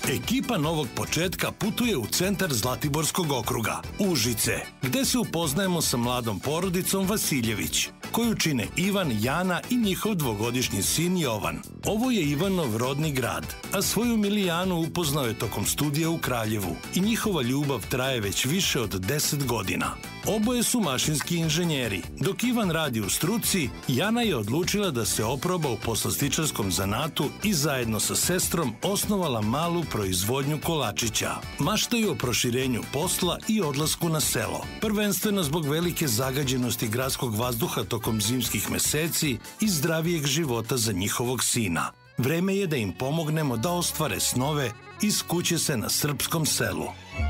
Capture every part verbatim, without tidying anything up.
Ekipa Novog početka putuje u centar Zlatiborskog okruga, Užice, gde se upoznajemo sa mladom porodicom Vasiljević, koju čine Ivan, Jana i njihov dvogodišnji sin Jovan. Ovo je Ivanov rodni grad, a svoju Milijanu upoznao je tokom studija u Kraljevu i njihova ljubav traje već više od deset godina. Oboje su mašinski inženjeri. Dok Ivan radi u struci, Jana je odlučila da se oproba u poslastičarskom zanatu i zajedno sa sestrom osnovala malu proizvodnju kolačića. Maštaju o proširenju posla i odlasku na selo, prvenstveno zbog velike zagađenosti gradskog vazduha tokom zimskih meseci i zdravijeg života za njihovog sina. Vreme je da im pomognemo da ostvare snove iz kuće se na srpskom selu.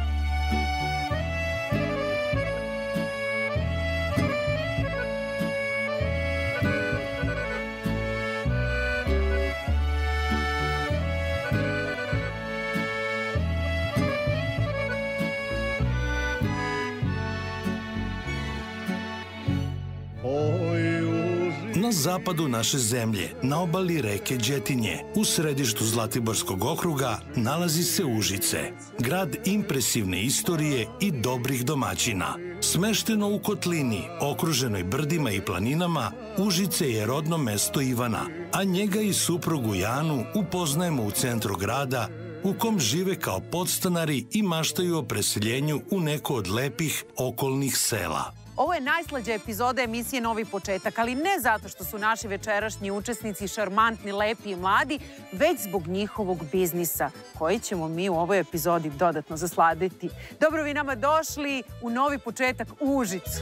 Na zapadu naše zemlje, na obali reke Đetinje, u središtu Zlatiborskog okruga, nalazi se Užice, grad impresivne istorije i dobrih domaćina. Smešteno u kotlini, okruženoj brdima i planinama, Užice je rodno mesto Ivana, a njega i suprugu Janu upoznajemo u centru grada, u kom žive kao podstanari i maštaju o preseljenju u neko od lepih okolnih sela. Ovo je najslađa epizoda emisije Novi početak, ali ne zato što su naši večerašnji učesnici šarmantni, lepi i mladi, već zbog njihovog biznisa, koji ćemo mi u ovoj epizodi dodatno zasladiti. Dobro vi nama došli u Novi početak u Užicu.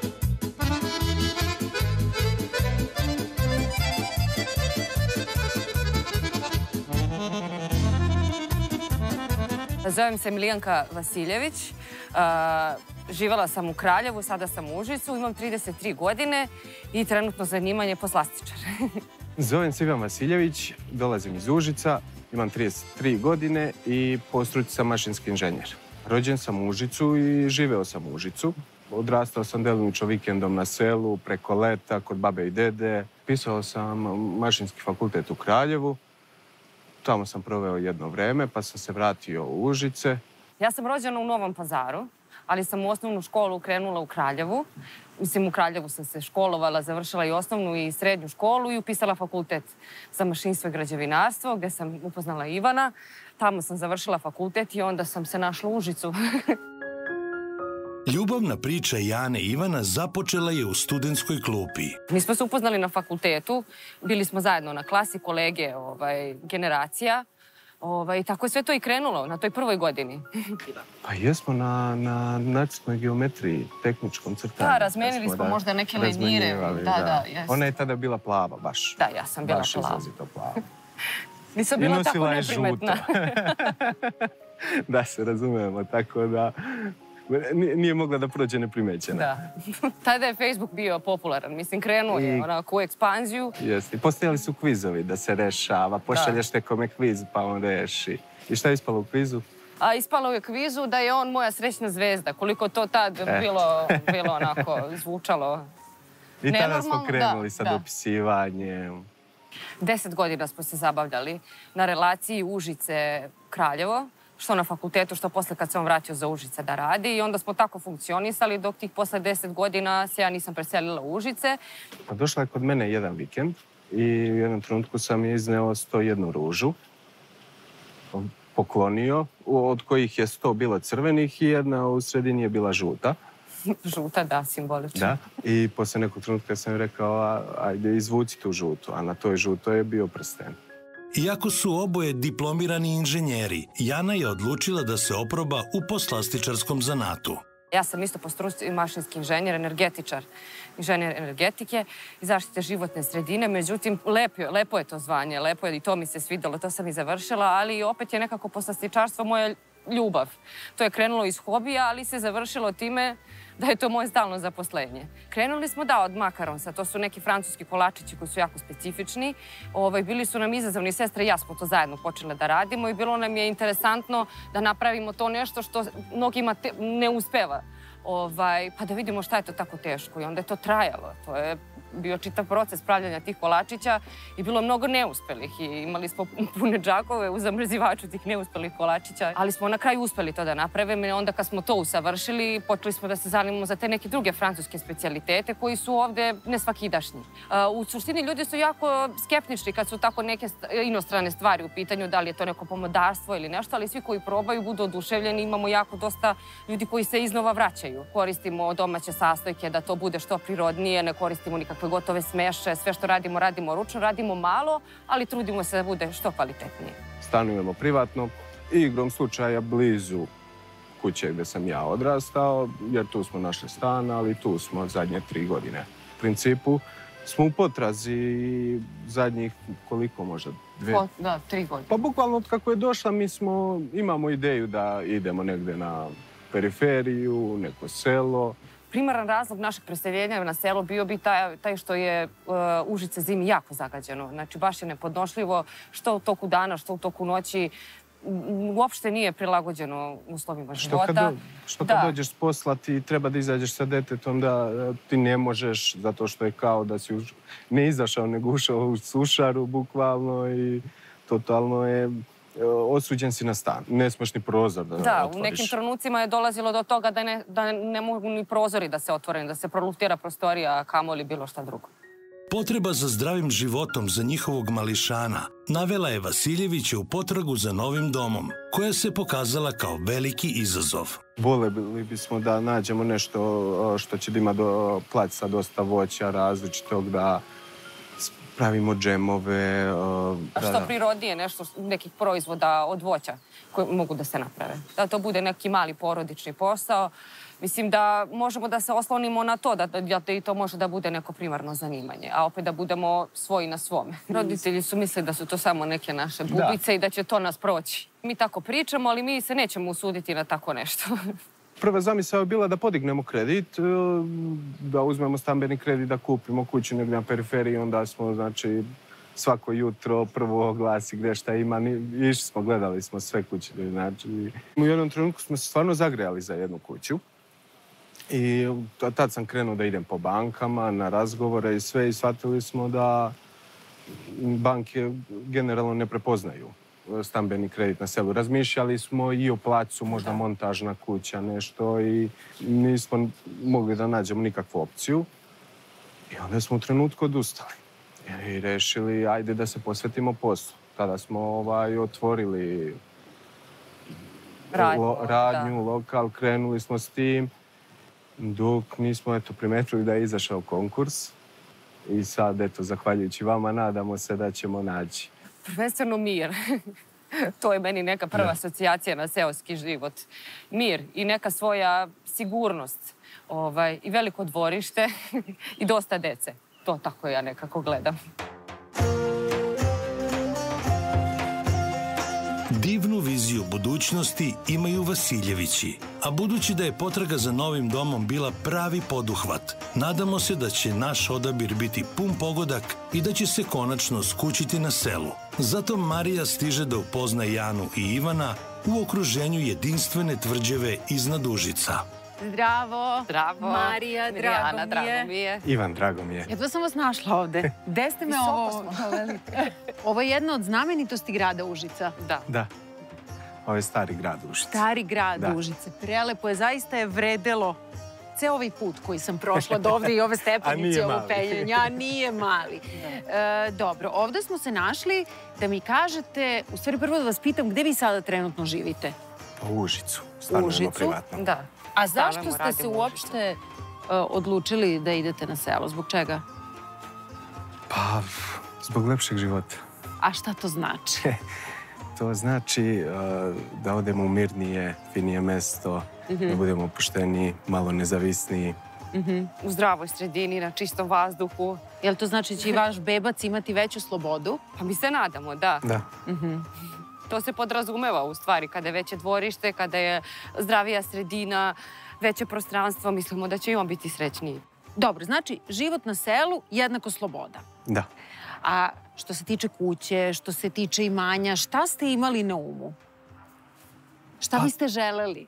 Zovem se Milijanka Vasiljević. Živela sam u Kraljevu, sada sam u Užicu, imam trideset tri godine i trenutno zanimanje poslastičar. Zovem se Ivan Vasiljević, dolazim iz Užica, imam trideset tri godine i po struci sam mašinski inženjer. Rođen sam u Užicu i živeo sam u Užicu. Odrastao sam delimično vikendom na selu, preko leta, kod babe i dede. Pisao sam mašinski fakultet u Kraljevu. Tamo sam proveo jedno vreme, pa sam se vratio u Užice. Ja sam rođena u Novom Pazaru, ali sam u osnovnu školu krenula u Kraljevu. Mislim, u Kraljevu sam se školovala, završila i osnovnu i srednju školu i upisala fakultet za mašinstvo i građevinarstvo, gde sam upoznala Ivana. Tamo sam završila fakultet i onda sam se našla u Užicu. Ljubavna priča Jane i Ivana započela je u studentskoj klupi. Mi smo se upoznali na fakultetu, bili smo zajedno na klasi, kolege generacija. I tako je sve to i krenulo na toj prvoj godini. Pa jesmo na nacrtnoj geometriji, tehničkom crtanju. Da, razmenili smo možda neke lenjire. Ona je tada bila plava baš. Da, ja sam bila plava. Baš izrazito plava. Nisam bila tako neprimetna. Da, se razumemo, tako da nije mogla da prođe neprimećena. Da. Tada je Facebook bio popularan. Mislim, krenuo je onako u ekspanziju. Jeste. Postojali su kvizovi da se rešava. Pošalješ nekome kviz pa on reši. I šta je ispalo u kvizu? A ispalo je u kvizu da je on moja srećna zvezda. Koliko to tad bilo onako zvučalo. I tada smo krenuli sa dopisivanjem. Deset godina smo se zabavljali na relaciji Užice-Kraljevo. Što na fakultetu, što posle kad se on vratio za Užice da radi. I onda smo tako funkcionisali dok tih posle deset godina se ja nisam preselila u Užice. Došla je kod mene jedan vikend i u jednom trenutku sam je izneo sto jednu ružu. Poklonio, od kojih je sto bilo crvenih i jedna u sredini je bila žuta. Žuta, da, simbolično. Da, i posle nekog trenutka sam joj rekao, ajde izvuci tu žutu, a na toj žutoj je bio prsten. Iako su oboje diplomirani inženjeri, Jana je odlučila da se oproba u poslastičarskom zanatu. Ja sam isto po struci mašinski inženjer, energetičar, inženjer energetike i zaštite životne sredine. Međutim, lepo je to zvanje, lepo je i to mi se svidelo, to sam i završila, ali opet je nekako poslastičarstvo moja ljubav. To je krenulo iz hobija, ali se završilo time da je to moje stalno zaposlenje. Krenuli smo, da, od makaronsa. To su neki francuski kolačići koji su jako specifični. Bili su nam izazovni, sestre i ja smo to zajedno počele da radimo i bilo nam je interesantno da napravimo to nešto što mnogima ne uspeva. Pa da vidimo šta je to tako teško i onda je to trajalo. To je bio čitav proces pravljanja tih kolačića i bilo mnogo neuspelih i imali smo pune džakove u zamrzivaču tih neuspelih kolačića, ali smo na kraju uspeli to da napravimo i onda kad smo to usavršili, počeli smo da se zanimamo za te neke druge francuske specijalitete koji su ovde nesvakidašnji. U suštini ljudi su jako skeptični kad su tako neke inostrane stvari u pitanju, da li je to neko pomodarstvo ili nešto, ali svi koji probaju budu oduševljeni, imamo jako dosta ljudi koji se iznova vraćaju. Koristimo domaće sastojke da to bude što prirodnije, ne koristimo nikakve gotove smeše, sve što radimo, radimo ručno, radimo malo, ali trudimo se da bude što kvalitetnije. Stanujemo privatno i igrom slučaja blizu kuće gde sam ja odrastao, jer tu smo našli stan, ali tu smo zadnje tri godine. U principu smo u potrazi zadnjih, koliko možda, dve? Da, tri godine. Pa bukvalno od kako je došla, mi smo, imamo ideju da idemo negde na periferiju, neko selo. Primaran razlog našeg preseljenja na selo bio bi taj, taj što je uh, Užice zimi jako zagađeno. Znači, baš je nepodnošljivo što u toku dana, što u toku noći. Uopšte nije prilagođeno uslovima života. Što kad, do, što kad da. dođeš s posla, ti treba da izađeš sa detetom, da ti ne možeš, zato što je kao da si už, ne izašao, nego ušao u sušaru, bukvalno, i totalno je osuđen si na stan. Ne smeš ni prozor da, da otvoriš. Da, u nekim trenucima je dolazilo do toga da ne, da ne mogu ni prozori da se otvore, da se prolutira prostorija, a kamoli bilo šta drugo. Potreba za zdravim životom za njihovog mališana navela je Vasiljevića u potragu za novim domom, koja se pokazala kao veliki izazov. Voleli bismo da nađemo nešto što će da ima do placa dosta voća različitog, da pravimo džemove. A što da, prirodnije, nešto, nekih proizvoda od voća koji mogu da se naprave. Da to bude neki mali porodični posao. Mislim da možemo da se oslonimo na to, da, da i to može da bude neko primarno zanimanje, a opet da budemo svoji na svome. Roditelji su mislili da su to samo neke naše bubice da. i da će to nas proći. Mi tako pričamo, ali mi se nećemo usuditi na tako nešto. Prva zamisao je bila da podignemo kredit, da uzmemo stambeni kredit, da kupimo kuću negdje na periferiji, onda smo, znači, svako jutro prvo oglasi gdje šta ima, išli smo, gledali smo sve kuće, znači. U jednom trenutku smo se stvarno zagrejali za jednu kuću i tad sam krenuo da idem po bankama, na razgovore i sve, i shvatili smo da banke generalno ne prepoznaju stambeni kredit na selu. Razmišljali smo i o placu, možda montažna kuća, nešto, i nismo mogli da nađemo nikakvu opciju. I onda smo u trenutku odustali i rešili, ajde da se posvetimo poslu. Tada smo ovaj, otvorili radnju, lo, radnju da. lokal, krenuli smo s tim, dok nismo eto, primetili da je izašao konkurs. I sad, eto, zahvaljujući vama, nadamo se da ćemo naći. Prvenstveno mir. To je meni neka prva da. asocijacija na seoski život. Mir i neka svoja sigurnost. Ovaj, i veliko dvorište i dosta dece. To tako ja nekako gledam. Divnu viziju budućnosti imaju Vasiljevići, a budući da je potraga za novim domom bila pravi poduhvat, nadamo se da će naš odabir biti pun pogodak i da će se konačno skućiti na selu. Zato Marija stiže da upozna Janu i Ivana u okruženju jedinstvene tvrđave iznad Užica. Zdravo. Zdravo. Marija, drago, Mirjana, drago mi je. Ivan, drago mi je. Jedva sam vas našla ovde. Gde ste me ovo... Ovo je jedna od znamenitosti grada Užica. Da. Da. Ovo je stari grad Užice. Stari grad da. Užice. Prelepo je, zaista je vredelo ceo ovaj put koji sam prošla do ovde i ove stepenice, ovo penjanje. A nije mali. E, dobro, ovde smo se našli da mi kažete, u stvari prvo da vas pitam, gde vi sada trenutno živite? U Užicu. Stanujemo privatno. Da. A zašto ste se uopšte uh, odlučili da idete na selo? Zbog čega? Pa, zbog lepšeg života. A šta to znači? To znači uh, da odemo u mirnije, finije mesto, mm-hmm. da budemo opušteniji, malo nezavisniji. Mm-hmm. U zdravoj sredini, na čistom vazduhu. Jel to znači će i vaš bebac imati veću slobodu? Pa mi se nadamo, da. Da. Mm-hmm. To se podrazumeva u stvari, kada je veće dvorište, kada je zdravija sredina, veće prostranstvo, mislimo da će i on biti srećniji. Dobro, znači život na selu jednako sloboda. Da. A što se tiče kuće, što se tiče imanja, šta ste imali na umu? Šta pa, biste želeli?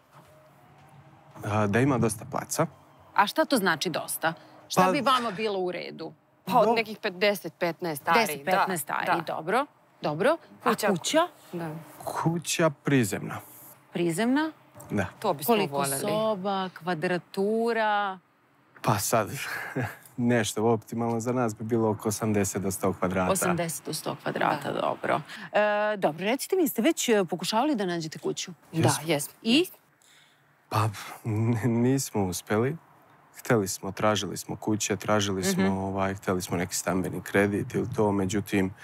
A, da ima dosta placa. A šta to znači dosta? Šta pa, bi vama bilo u redu? Pa od nekih deset petnaest ari. deset petnaest ari, dobro. Dobro. A kuća? Da. Kuća prizemna. Prizemna? Da. To bismo Koliko voljeli. soba, kvadratura? Pa sad, nešto optimalno za nas bi bilo oko osamdeset do sto kvadrata. osamdeset do sto kvadrata, dobro. E, dobro, recite mi, ste već pokušavali da nađete kuću? Da, jesmo. I? Pa nismo uspjeli. Htjeli smo, tražili smo kuće, tražili smo, mm-hmm. ovaj, htjeli smo neki stambeni kredit ili to, međutim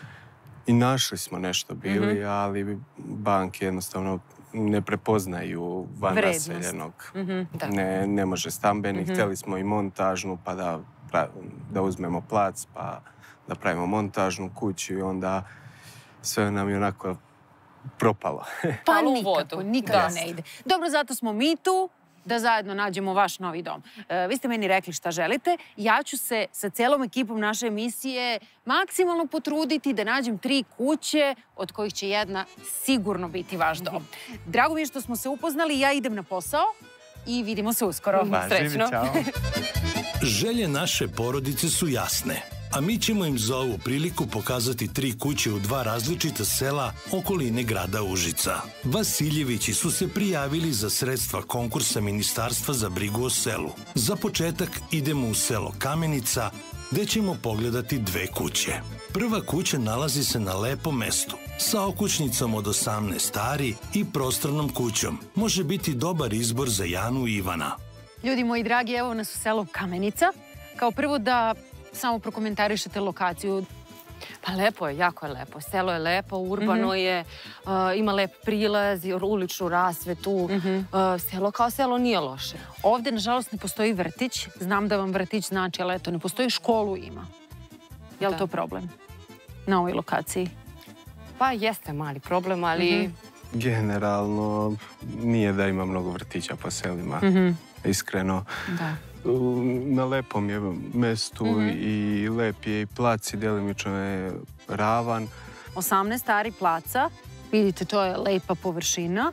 i našli smo nešto bili, mm-hmm. ali banke jednostavno ne prepoznaju van naseljenog. Mm-hmm. Ne, ne može stambeni. Mm-hmm. Htjeli smo i montažnu, pa da, da uzmemo plac, pa da pravimo montažnu kuću i onda sve nam je onako propalo. Pa nikako, nikako ne ide. Dobro, zato smo mi tu da zajedno nađemo vaš novi dom. E, vi ste meni rekli šta želite. Ja ću se sa celom ekipom naše emisije maksimalno potruditi da nađem tri kuće, od kojih će jedna sigurno biti vaš dom. Drago mi je što smo se upoznali, ja idem na posao i vidimo se uskoro. Ba, srećno. Živi, Želje naše porodice su jasne, a mi ćemo im za ovu priliku pokazati tri kuće u dva različita sela okoline grada Užica. Vasiljevići su se prijavili za sredstva konkursa Ministarstva za brigu o selu. Za početak idemo u selo Kamenica, gde ćemo pogledati dve kuće. Prva kuća nalazi se na lepom mestu, sa okućnicom od osamnaest ari i prostornom kućom. Može biti dobar izbor za Janu i Ivana. Ljudi moji dragi, evo nas u selu Kamenica. Kao prvo da samo prokomentarišete lokaciju. Pa lepo je, jako je lepo. Selo je lepo, urbano mm-hmm. je, uh, ima lep prilaz, uličnu rasvetu. Mm-hmm. uh, selo kao selo nije loše. Ovde, nažalost, ne postoji vrtić. Znam da vam vrtić znači, ali eto, ne postoji, školu ima. Je li to problem na ovoj lokaciji? Pa jeste mali problem, ali... Mm-hmm. Generalno, nije da ima mnogo vrtića po selima. Mm-hmm. Iskreno. Da. Na lepom je mestu mm-hmm. i lep je i plac i delimično je ravan. osamnaest ari placa, vidite, to je lepa površina.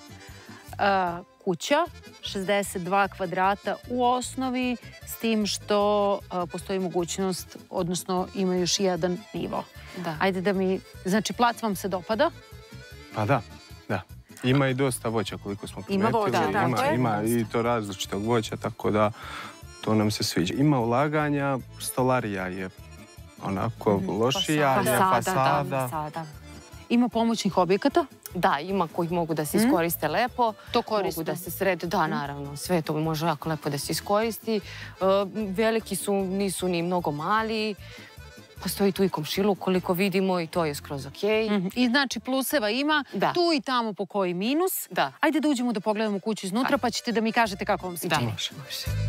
Uh, kuća, šezdeset dva kvadrata u osnovi, s tim što uh, postoji mogućnost, odnosno ima još jedan nivo. Da. Ajde da mi... Znači, plac vam se dopada? Pa da, da. Ima i dosta voća koliko smo primetili. Ima voća, da. Ima, ima i to različitog voća, tako da to nam se sviđa. Ima ulaganja, stolarija je onako mm-hmm. lošija, fasada, je fasada. Da, fasada. Ima pomoćnih objekata? Da, ima koji mogu da se iskoriste mm. lepo. To koriste? Mogu da se srede, da, naravno. Sve to može jako lepo da se iskoristi. Uh, veliki su, nisu ni mnogo mali. Postoji tu i komšiluk koliko vidimo i to je skroz okej. Mm-hmm. I znači pluseva ima, da. Tu i tamo po koji minus. Da. Ajde da uđemo da pogledamo kuću iznutra, pa ćete da mi kažete kako vam se da. čini. Da, može, može.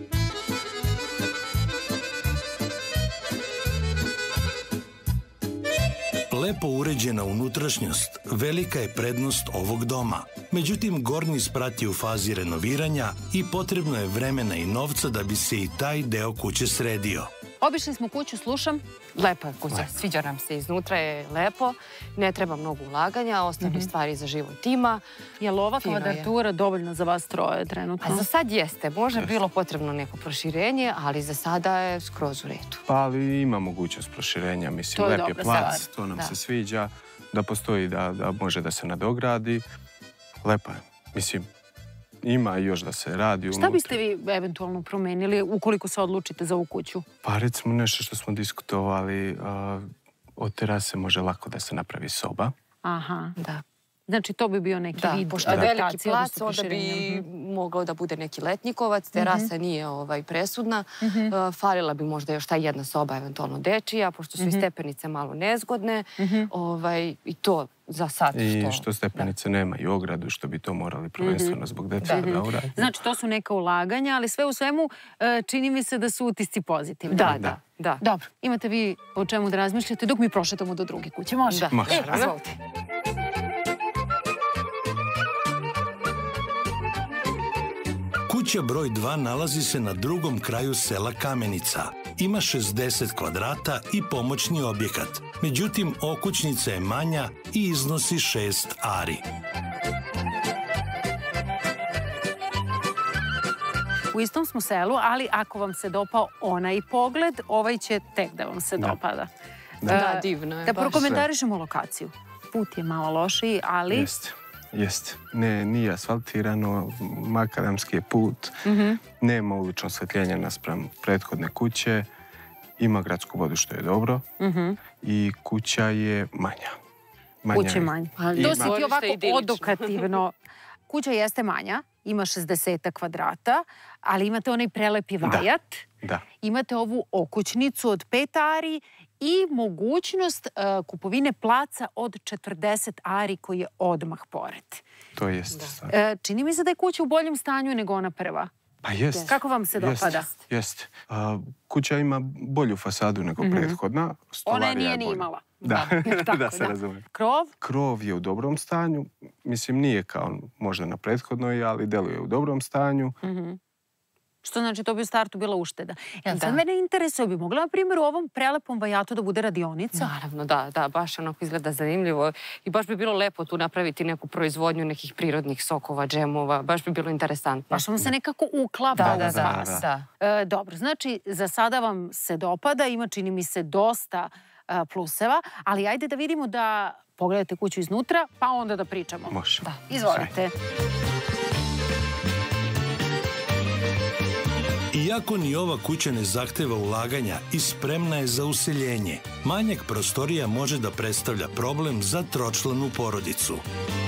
Lepo uređena unutrašnjost velika je prednost ovog doma. Međutim, gornji sprat je u fazi renoviranja i potrebno je vremena i novca da bi se i taj deo kuće sredio. Obišli smo kuću, slušam. Lepa je kuća, sviđa nam se, iznutra je lepo, ne treba mnogo ulaganja, osnovne mm-hmm. stvari za život ima. Je li ova kvadratura dovoljna za vas troje trenutno? A za sad jeste, može yes. bilo potrebno neko proširenje, ali za sada je skroz u redu. Pa ali ima mogućnost proširenja, mislim, lep je plac, stvar. To nam da. se sviđa, da postoji, da, da može da se nadogradi. Lepa je, mislim. Ima još da se radi unutra. Šta biste vi eventualno promenili ukoliko se odlučite za ovu kuću? Pa recimo nešto što smo diskutovali, uh, od terase može lako da se napravi soba. Aha, da. Znači to bi bio neki da, vid pošto je veliki plac, onda bi mogao da bude neki letnjikovac, terasa mm-hmm. nije ovaj, presudna. Mm-hmm. Uh, falila bi možda još ta jedna soba, eventualno dečija, pošto su mm-hmm. i stepenice malo nezgodne. Mm-hmm. ovaj, I to za sad. I što, što stepenice da. nema i ogradu, što bi to morali prvenstveno mm-hmm. zbog dečija da, da uraditi. Znači to su neka ulaganja, ali sve u svemu čini mi se da su utisci pozitivni. Da, da, da. Dobro, imate vi o čemu da razmišljate dok mi prošetamo do druge kuće. Može? Da. Može. E, izvolite. Kuća broj dva nalazi se na drugom kraju sela Kamenica. Ima šezdeset kvadrata i pomoćni objekat. Međutim, okućnica je manja i iznosi šest ari. U istom smo selu, ali ako vam se dopao onaj pogled, ovaj će tek da vam se Da. dopada. Da, E, divno je. Da baš. prokomentarišemo lokaciju. Put je malo lošiji, ali... Jeste, jeste. Ne, nije asfaltirano, makadamski je put, nema ulično osvetljenja naspram prethodne kuće, ima gradsku vodu što je dobro i kuća je manja. Manja Kuće manje. Ali To ima- si ti Dvorište ovako idilično. odokativno. Kuća jeste manja, ima šezdeset kvadrata, ali imate onaj prelepi vajat. Da. Imate ovu okućnicu od pet ari i mogućnost uh, kupovine placa od četrdeset ari koji je odmah pored. To jeste stvar. E, čini mi se da je kuća u boljem stanju nego ona prva. Pa jest. Kako vam se Jest, dopada? Jest. A, kuća ima bolju fasadu nego prethodna. Ona je Stolarija nije ni bolja. imala. Da, Tako, da se razume. Krov? Krov je u dobrom stanju. Mislim, nije kao možda na prethodnoj, ali deluje u dobrom stanju. Što znači to bi u startu bila ušteda. Jel, sad Da. mene interesuje, bi mogla na primjer u ovom prelepom vajatu da bude radionica? Naravno, da, da, baš onako izgleda zanimljivo i baš bi bilo lepo tu napraviti neku proizvodnju nekih prirodnih sokova, džemova, baš bi bilo interesantno. Baš vam se nekako uklapa Da, u da, sve. da, da. E, dobro, znači za sada vam se dopada, ima čini mi se dosta e, pluseva, ali ajde da vidimo da pogledate kuću iznutra, pa onda da pričamo. Može. Da, izvolite. Iako ni ova kuća ne zahteva ulaganja i spremna je za useljenje, manjak prostorija može da predstavlja problem za tročlanu porodicu.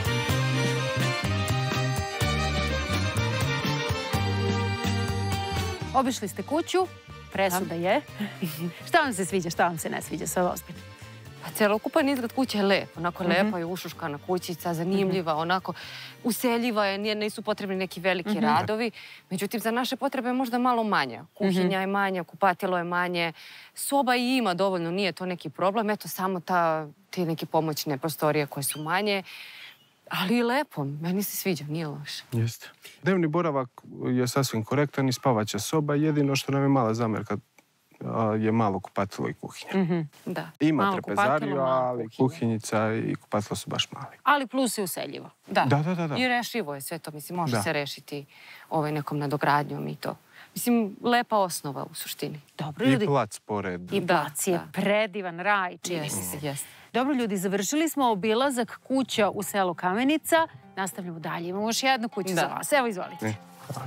Obišli ste kuću, presuda je. Šta vam se sviđa, šta vam se ne sviđa, sve ozbiljno? Pa celokupan izgled kuće je lep, onako lepa je ušuškana kućica, zanimljiva, onako useljiva je, nije- nisu potrebni neki veliki radovi. Međutim, za naše potrebe je možda malo manja. Kuhinja je manja, kupatilo je manje, soba i ima dovoljno, nije to neki problem. Eto, samo ta, te neke pomoćne prostorije koje su manje. Ali i lepo, meni se sviđa, nije loše. Jeste. Dnevni boravak je sasvim korektan i spavaća soba. Jedino što nam je mala zamjerka a, je malo kupatilo i kuhinja. Da. Ima Malo trpezariju, kupatilo, malo ali kuhinja. kuhinjica i kupatilo su baš mali. Ali plus je useljivo. Da. Da, da, da, da. I rešivo je sve to, mislim, može Da. se rešiti ovaj nekom nadogradnjom i to. Mislim, lepa osnova u suštini. Dobro, I ljudi. plac pored. I Da, plac je da. predivan raj, čini mi Jeste, se. jeste. Dobro, ljudi, završili smo obilazak kuća u selu Kamenica. Nastavljamo dalje. Imamo još jednu kuću Da. za vas. Evo, izvolite. E.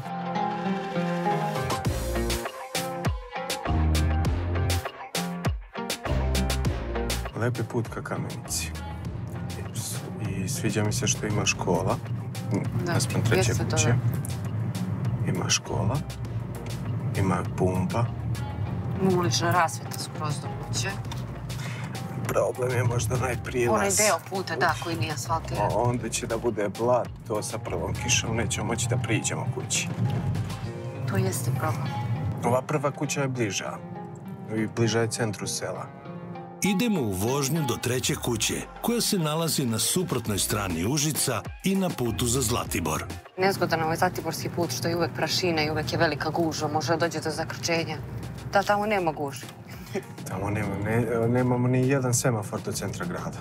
Lepi put ka Kamenici. I sviđa mi se što ima škola. Da, Naspram treće jeste to, kuće. da. Ima škola. Ima pumpa. Ulična rasveta skroz do kuće. Problem je možda najprilaz. Onaj deo puta, da, koji nije asfaltiran. A onda će da bude blat, to sa prvom kišom nećemo moći da priđemo kući. To jeste problem. Ova prva kuća je bliža. I bliža je centru sela. Idemo u vožnju do treće kuće, koja se nalazi na suprotnoj strani Užica i na putu za Zlatibor. Nezgodan ovaj Zlatiborski put, što je uvek prašina i uvek je velika gužva, može da dođe do zakrčenja. Da, tamo nema gužve. Tamo nema, ne, nemamo ni jedan semafor do centra grada.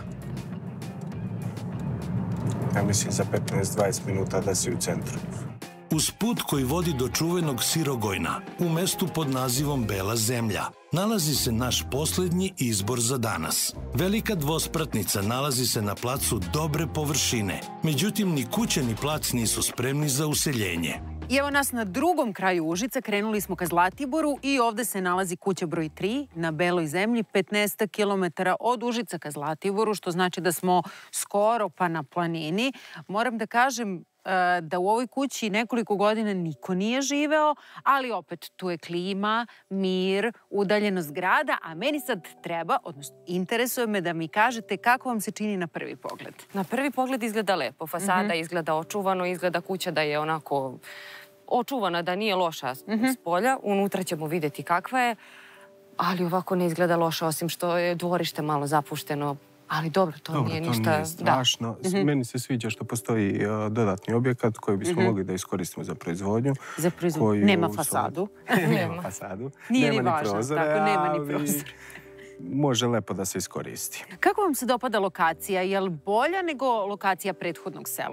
Ja mislim za petnaest do dvadeset minuta da si u centru. Uz put koji vodi do čuvenog Sirogojna, u mestu pod nazivom Bela zemlja, nalazi se naš poslednji izbor za danas. Velika dvospratnica nalazi se na placu dobre površine, međutim ni kuća ni plac nisu spremni za useljenje. I evo nas na drugom kraju Užica, krenuli smo ka Zlatiboru i ovde se nalazi kuća broj tri na Beloj zemlji, petnaest kilometara od Užica ka Zlatiboru, što znači da smo skoro pa na planini. Moram da kažem e, da u ovoj kući nekoliko godina niko nije živeo, ali opet tu je klima, mir, udaljenost grada, a meni sad treba, odnosno interesuje me da mi kažete kako vam se čini na prvi pogled. Na prvi pogled izgleda lepo. Fasada izgleda očuvano, izgleda kuća da je onako očuvana, da nije loša s polja. Unutra ćemo vidjeti kakva je, ali ovako ne izgleda loša, osim što je dvorište malo zapušteno. Ali dobro, to Dobro, nije to ništa... nije strašno. Meni se sviđa što postoji uh, dodatni objekat koji bismo mogli da iskoristimo za proizvodnju. Za proizvodnju. koju Nema u fasadu. Nema Nema. fasadu. Nije nema ni važno, prozore, tako, nema ni ali prozore. može lepo da se iskoristi. Kako vam se dopada lokacija? Je li bolja nego lokacija prethodnog sela?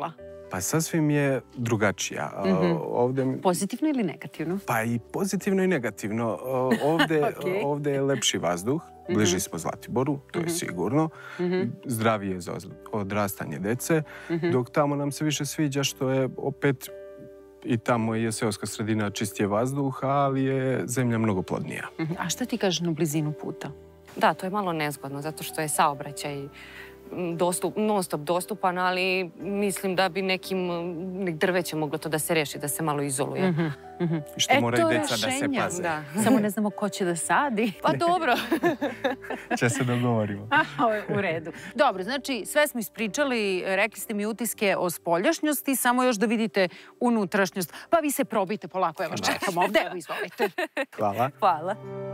Pa sasvim je drugačija. Mm-hmm. Ovdje... Pozitivno ili negativno? Pa i pozitivno i negativno. Ovdje, okay. ovdje je lepši vazduh, bliži mm-hmm. smo Zlatiboru, to mm-hmm. je sigurno. Mm-hmm. Zdravije za odrastanje dece, mm-hmm. dok tamo nam se više sviđa što je opet i tamo je seoska sredina, čistije vazduh, ali je zemlja mnogo plodnija. Mm-hmm. A šta ti kažeš na blizinu puta? Da, to je malo nezgodno, zato što je saobraćaj dostup, non stop dostupan, ali mislim da bi nekim nek drveće moglo to da se reši, da se malo izoluje. Mm-hmm. Mm-hmm. Što e, moraju deca da se paze. Da. Samo ne znamo ko će da sadi. Pa dobro. Če se dogovorimo. U redu. Dobro, znači sve smo ispričali, rekli ste mi utiske o spoljašnjosti, samo još da vidite unutrašnjost. Pa vi se probite polako, evo čekamo ovdje, evo izvolite. Hvala. Hvala.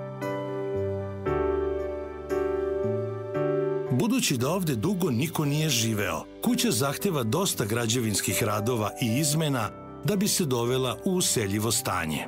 Budući da ovdje dugo niko nije živeo, kuća zahtjeva dosta građevinskih radova i izmena da bi se dovela u useljivo stanje.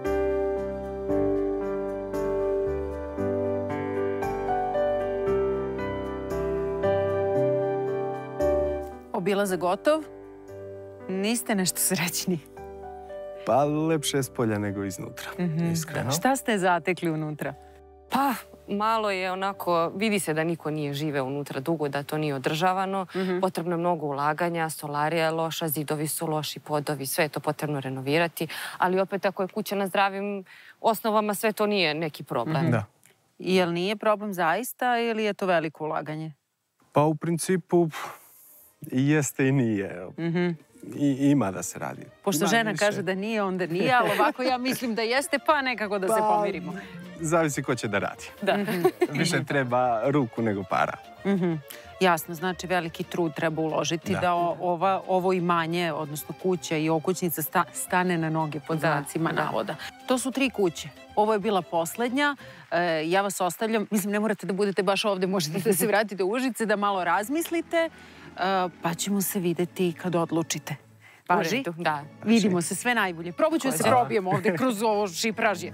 Obilazak gotov? Niste nešto srećni? Pa lepše je s polja nego iznutra, mm-hmm. iskreno. Šta ste zatekli unutra? Pa, malo je onako, vidi se da niko nije živeo unutra dugo, da to nije održavano. Mm-hmm. Potrebno je mnogo ulaganja, solarija je loša, zidovi su loši, podovi, sve je to potrebno renovirati. Ali opet ako je kuća na zdravim osnovama, sve to nije neki problem. Mm-hmm. Da. Jel nije problem zaista ili je to veliko ulaganje? Pa u principu i jeste i nije. Mm-hmm. I ima da se radi. Pošto ima žena više. kaže da nije, onda nije, ali ovako ja mislim da jeste, pa nekako da pa, se pomirimo. Zavisi ko će da radi. Da. Više treba ruku nego para. Mm-hmm. Jasno, znači veliki trud treba uložiti da, da ova, ovo imanje, odnosno kuća i okućnica sta, stane na noge pod znacima navoda. To su tri kuće. Ovo je bila poslednja. E, ja vas ostavljam. Mislim, ne morate da budete baš ovde, možete da se vratite u Užice, da malo razmislite, e, pa ćemo se videti kad odlučite. Važi? Da. Vidimo se, sve najbolje. Probat ću da se probijemo ovde kroz ovo šipražje.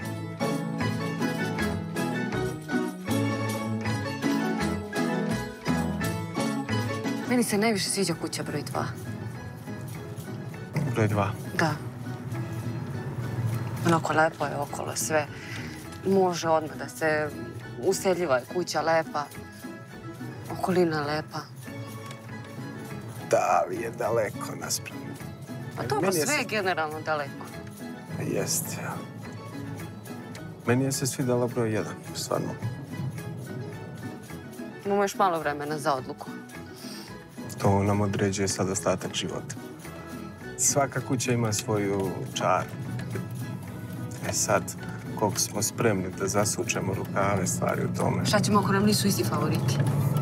Meni se najviše sviđa kuća broj dva. Broj dva? Da. Onako lepo je okolo sve. Može odmah da se useljiva je kuća lepa. Okolina lepa. Da, ali je daleko naspram. Pa dobro, sve je generalno daleko. Jeste, ja. Meni je se svidala broj jedan, stvarno. Imamo još malo vremena za odluku. To nam određuje sad ostatak života. Svaka kuća ima svoju čar. E sad, koliko smo spremni da zasučemo rukave, stvari u tome. Šta ćemo ako nam nisu isti favoriti?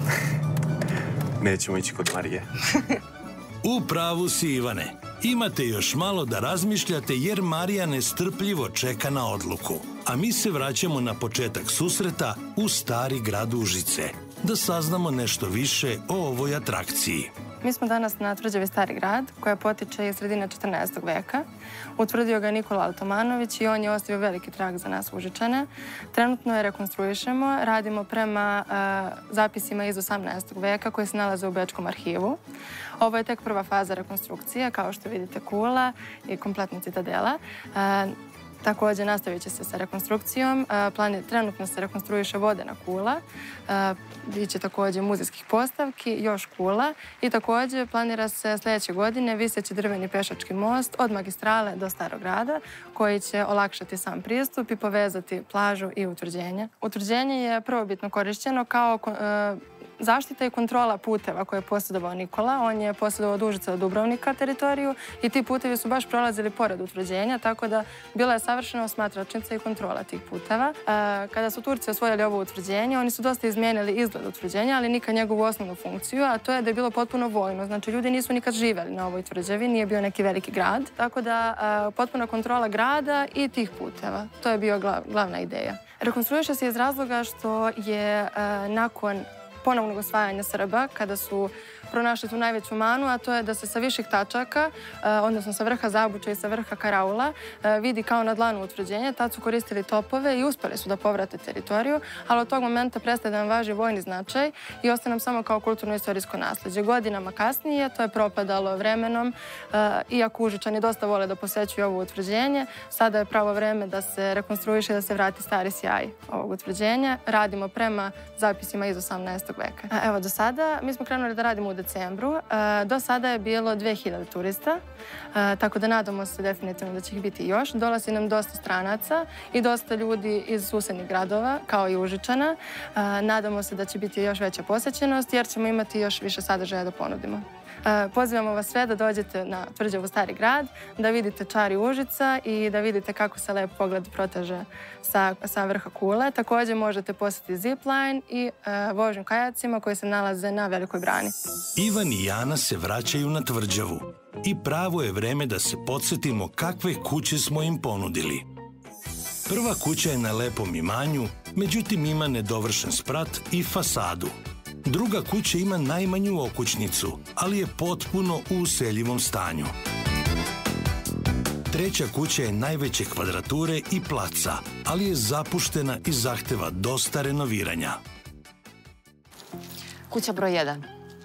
Nećemo ići kod Marije. U pravu si, Ivane. Imate još malo da razmišljate jer Marija nestrpljivo čeka na odluku. A mi se vraćamo na početak susreta u stari grad Užice, da saznamo nešto više o ovoj atrakciji. Mi smo danas na tvrđavi Stari grad, koja potiče iz sredine četrnaestog veka. Utvrdio ga Nikola Altomanović i on je ostavio veliki trag za nas Užičane. Trenutno je rekonstruišemo, radimo prema uh, zapisima iz osamnaestog veka koji se nalaze u Bečkom arhivu. Ovo je tek prva faza rekonstrukcije, kao što vidite kula i kompletna citadela. Uh, Također nastavit će se sa rekonstrukcijom. Plan je, trenutno se rekonstruiše vodena kula. Biće također muzejskih postavki, još kula. I također planira se sljedeće godine viseći drveni pešački most od magistrale do Starog grada, koji će olakšati sam pristup i povezati plažu i utvrđenje. Utvrđenje je prvobitno korišćeno kao zaštita i kontrola puteva koje je posjedovao Nikola. On je posjedovao od Užica do Dubrovnika teritoriju i ti putevi su baš prolazili pored utvrđenja, tako da bila je savršena osmatračnica i kontrola tih puteva. Kada su Turci osvojili ovo utvrđenje, oni su dosta izmijenili izgled utvrđenja, ali nikad njegovu osnovnu funkciju, a to je da je bilo potpuno vojno. Znači, ljudi nisu nikad živjeli na ovoj tvrđavi, nije bio neki veliki grad, tako da potpuna kontrola grada i tih puteva. To je bio glavna ideja. Rekonstruiše se iz razloga što je nakon ponovnog osvajanja Srba, kada su pronašli tu najveću manu, a to je da se sa viših tačaka, odnosno sa vrha Zabuča i sa vrha Karaula, vidi kao na dlanu utvrđenja. Tad su koristili topove i uspeli su da povrate teritoriju, ali od tog momenta prestaje da nam važi vojni značaj i ostaje nam samo kao kulturno-istorijsko nasleđe. Godinama kasnije to je propadalo vremenom, iako Užičani dosta vole da posećuju ovo utvrđenje. Sada je pravo vreme da se rekonstruiše i da se vrati stari sjaj ovog utvrđenja. Radimo prema zapisima iz osamnaestog veka. Evo, do sada mi smo krenuli da radimo u decembru. Do sada je bilo dve hiljade turista, tako da nadamo se definitivno da će ih biti još. Dolazi nam dosta stranaca i dosta ljudi iz susednih gradova, kao i Užičana. Nadamo se da će biti još veća posećenost, jer ćemo imati još više sadržaja da ponudimo. Pozivamo vas sve da dođete na tvrđavu Stari grad, da vidite čari Užica i da vidite kako se lep pogled proteže sa, sa vrha Kule. Također možete posjetiti zipline i uh, vožnju kajacima koji se nalaze na Velikoj brani. Ivan i Jana se vraćaju na tvrđavu i pravo je vreme da se podsjetimo kakve kuće smo im ponudili. Prva kuća je na lepom imanju, međutim ima nedovršen sprat i fasadu. Druga kuća ima najmanju okućnicu, ali je potpuno u useljivom stanju. Treća kuća je najveće kvadrature i placa, ali je zapuštena i zahteva dosta renoviranja. Kuća broj jedan.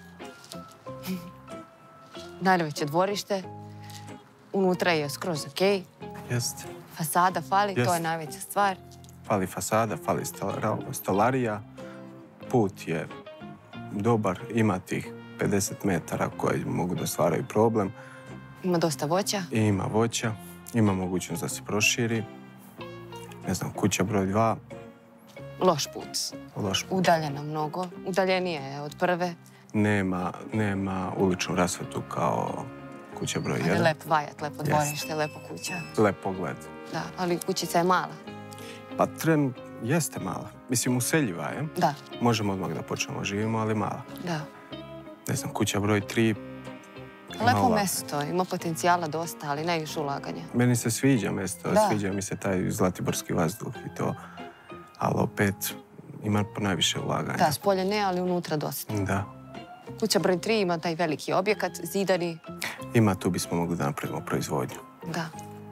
Najveće dvorište. Unutra je skroz okej. Jeste. Fasada fali, Jest. to je najveća stvar. Fali fasada, fali stolarija. Put je dobar, ima tih pedeset metara koji mogu da stvaraju problem. Ima dosta voća. I ima voća, ima mogućnost da se proširi. Ne znam, kuća broj dva. Loš put. Loš put. Udaljena mnogo. Udaljenije je od prve. Nema, nema uličnu rasvetu kao kuća broj Ali jedan. lep vajat, lepo dvorište, lepo kuća. Lep pogled. Da, ali kućica je mala. Pa tren jeste mala. Mislim, useljiva je. Da. Možemo odmah da počnemo živimo, ali mala. Da. Ne znam, kuća broj tri. Lepo mesto, ima potencijala dosta, ali najviše ulaganja. Meni se sviđa mesto, Da. sviđa mi se taj zlatiborski vazduh i to. Ali opet ima najviše ulaganja. Da, spolje ne, ali unutra dosta. Da. Kuća broj tri ima taj veliki objekat, zidani. Ima, tu bismo mogli da napravimo proizvodnju. Da.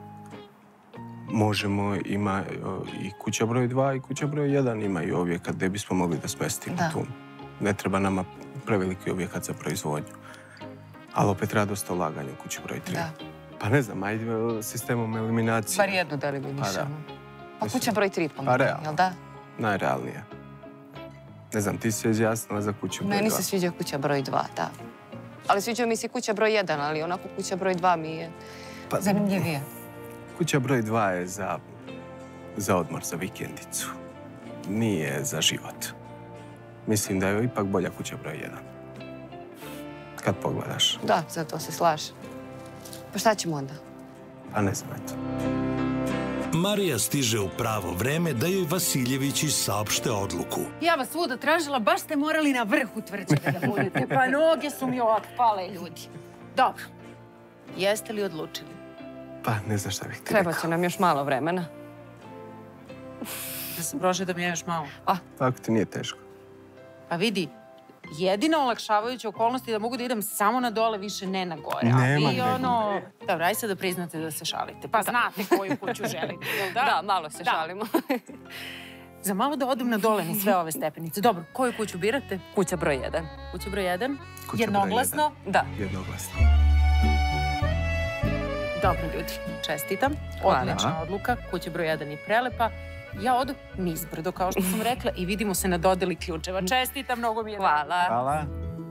Možemo, ima o, i kuća broj dva i kuća broj jedan imaju objekat gdje bismo mogli da smestimo Da. tu. Ne treba nama preveliki objekat za proizvodnju. Ali opet treba dosta ulaganja u kuću broj tri. Da. Pa ne znam, ajde sistemom eliminacije. Bar jednu da Pa da. eliminišemo. Pa Mislim, kuća broj tri po pa meni, realno. jel da? Najrealnije. Ne znam, ti si se izjasnila za kuću broj Meni dva. se sviđa kuća broj dva, da. Ali sviđa mi se kuća broj jedan, ali onako kuća broj dva mi je Pa, zanimljivije. kuća broj dva je za, za odmor, za vikendicu. Nije za život. Mislim da je ipak bolja kuća broj jedan. Kad pogledaš. Da, za to se slažem. Pa šta ćemo onda? A ne znam, eto. Marija stiže u pravo vreme da joj Vasiljevići saopšte odluku. Ja vas svuda tražila, baš ste morali na vrhu tvrđave da budete. Pa noge su mi ovak pale, ljudi. Dobro. Jeste li odlučili? Pa ne znam šta bih ti Treba rekao. će nam još malo vremena. Da se prošle da mi je još malo. Tako ti nije teško. Pa vidi, jedina olakšavajuća okolnost je da mogu da idem samo na dole, više ne na gore. A Nema vi nego. ono... Dobro, aj sad da priznate da se šalite. Pa znate koju kuću želite, jel da? Da, malo se Da. šalimo. Za malo da odem na dole ni sve ove stepenice. Dobro, koju kuću birate? Kuća broj jedan. Kuća broj jedan? Kuća broj Jednoglasno? Da. Jednoglasno. Dobro, ljudi, čestitam. Hvala. Odlična odluka. Kuća broj jedan je prelepa. Ja odu nizbrdo, kao što sam rekla, i vidimo se na dodeli ključeva. Čestitam, mnogo mi je. Hvala. Hvala.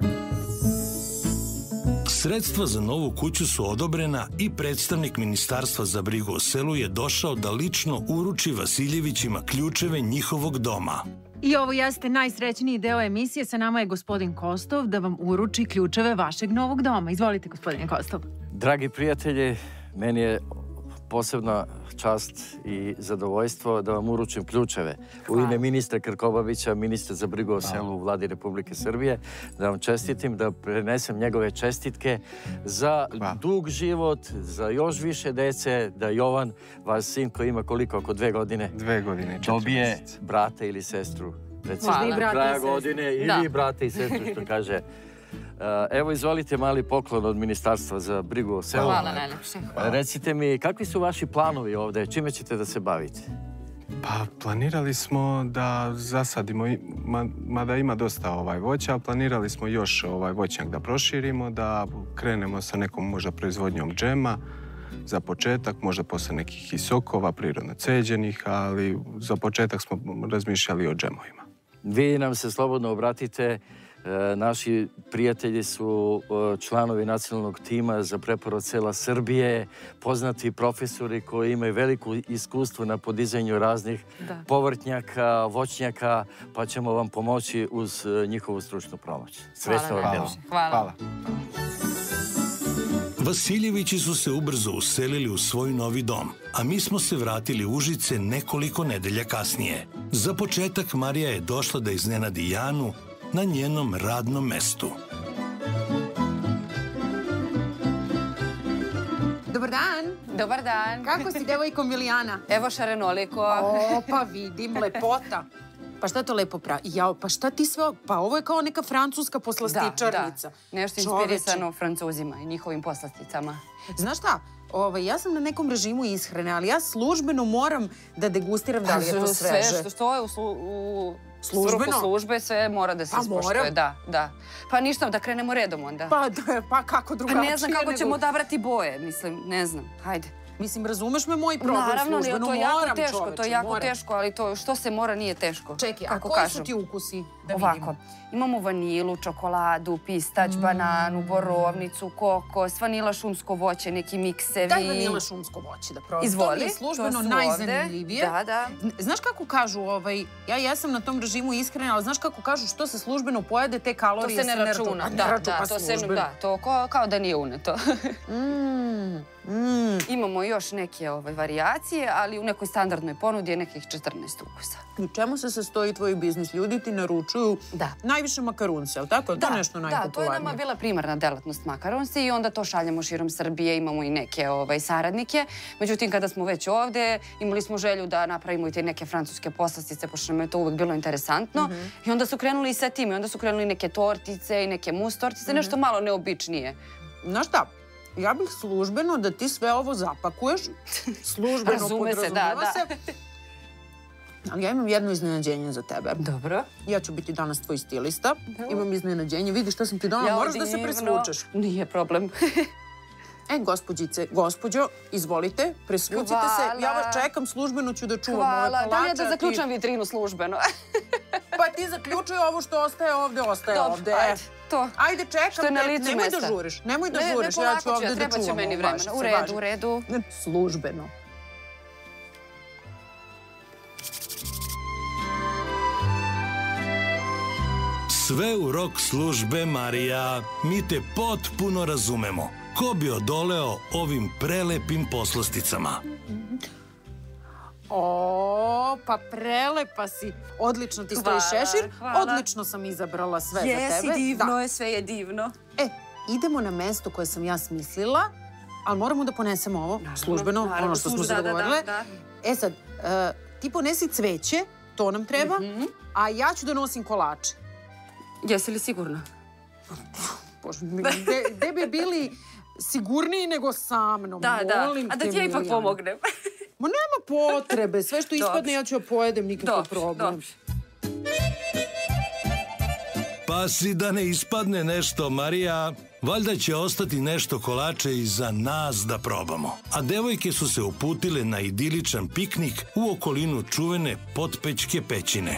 Sredstva za novu kuću su odobrena i predstavnik Ministarstva za brigu o selu je došao da lično uruči Vasiljevićima ključeve njihovog doma. I ovo jeste najsrećniji deo emisije. Sa nama je gospodin Kostov da vam uruči ključeve vašeg novog doma. Izvolite, gospodine Kostov. Dragi prijatelji, meni je posebna čast i zadovoljstvo da vam uručim ključeve. U ime ministra Krkobabića, ministra za brigu o selu u vladi Republike Srbije, da vam čestitim, da prenesem njegove čestitke za Hvala. dug život, za još više dece, da Jovan, vaš sin koji ima koliko, oko dve godine, Dve godine i četiri dobije mjeseca. brata ili sestru recimo do kraja godine, i vi, brate i sestre, što kaže. Evo, izvolite mali poklon od Ministarstva za brigu o selu. Hvala najljepše. Recite mi, kakvi su vaši planovi ovde? Čime ćete da se bavite? Pa planirali smo da zasadimo, mada ima dosta voća, planirali smo još voćnjak da proširimo, da krenemo sa nekom možda proizvodnjom džema za početak, možda posle nekih i sokova, prirodno ceđenih, ali za početak smo razmišljali o džemovima. Vi nam se slobodno obratite. Naši prijatelji su članovi nacionalnog tima za preporod sela Srbije, poznati profesori koji imaju veliko iskustvo na podizanju raznih povrtnjaka, voćnjaka, pa ćemo vam pomoći uz njihovu stručnu pomoć. Srećno vam delo. Hvala. Vasiljevići su se ubrzo uselili u svoj novi dom, a mi smo se vratili u Užice nekoliko nedelja kasnije. Za početak Marija je došla da iznenadi Janu na njenom radnom mestu. Dobar dan. Dobar dan. Kako si, devojko Milijana? Evo šarenoliko. O, pa vidim, lepota. Pa šta to lepo pravi? Jao, pa šta ti sve... Pa ovo je kao neka francuska poslastičarnica. Da, da. Nešto inspirisano Francuzima i njihovim poslasticama. Znaš šta? Ja sam na nekom režimu ishrane, ali ja službeno moram da degustiram da li je to sveže. Sve što je u svrhu službe, sve mora da se ispoštuje. Da, da. Pa ništa, da krenemo redom onda. Pa kako drugačije? Pa ne znam kako ćemo odabrati boje, mislim, ne znam. Hajde. Mislim, razumeš me moj problem službeno? Naravno, to je jako teško, to je jako teško, ali to što se mora nije teško. Čekaj, a koji su ti ukusi? Ovako, imamo vanilu, čokoladu, pistać, bananu, borovnicu, kokos, vanila, šumsko voće, neki miksevi. Daj vanila, šumsko voće da probam. Izvoli, to mi je službeno najzanimljivije. Da, da. Znaš kako kažu, ja jesam na tom režimu iskrena, ali znaš kako kažu što se službeno pojede, te kalorije se ne računa. Da, da, to kao da nije uneto. Imamo još neke varijacije, ali u nekoj standardnoj ponudi je nekih četrnaest ukusa. U čemu se sastoji tvoj biznis? Ljudi ti naručuju najviše makarunce, ali tako? To je nešto najpopularnije. Da, to je nama bila primarna delatnost makarunci i onda to šaljemo širom Srbije, imamo i neke saradnike. Međutim, kada smo već ovde, imali smo želju da napravimo i te neke francuske poslastice, pošto nam je to uvek bilo interesantno. I onda su krenuli i sa tim, i onda su krenuli neke tortice i neke mus tortice, nešto malo neobičnije. Znaš šta? Ja bih službeno da ti sve ovo zapakuješ. Službeno podrazumeva se. Ali ja imam jedno iznenađenje za tebe. Dobro. Ja ću biti danas tvoj stilista. Imam iznenađenje. Vidiš šta sam ti donala, moraš da se presvučeš. Nije problem. E, gospođice, gospođo, izvolite, presvucite se. Ja vas čekam, službeno ću da čuvam ove kolače. Hvala, da ja da zaključam vitrinu službeno. Pa ti zaključuj ovo što ostaje ovde, ostaje ovde. To. Ajde, čekam te, nemoj da žuriš. Nemoj da žuriš, ja ću ovde da čuvam. Treba će meni vremena. U redu, u redu. Službeno. Sve u rok službe, Marija. Mi te potpuno razumemo. Ko bi odoleo ovim prelepim poslasticama? O, pa prelepa si. Odlično ti stoji šešir. Odlično sam izabrala sve za tebe. Jesi, divno je, sve je divno. E, idemo na mesto koje sam ja smislila, ali moramo da ponesemo ovo službeno, ono što smo se dogovorile. E sad, ti ponesi cveće, to nam treba, a ja ću da nosim kolače. Jesi li sigurna? Gde bi bili sigurniji nego sa mnom? Da, da. A da ti ja ipak pomognem. Ma nema potrebe. Sve što ispadne ja ću joj pojedem, nikakav problem. Pa si da ne ispadne nešto, Marija. Valjda će ostati nešto kolače i za nas da probamo. A devojke su se uputile na idiličan piknik u okolinu čuvene Potpećke pećine.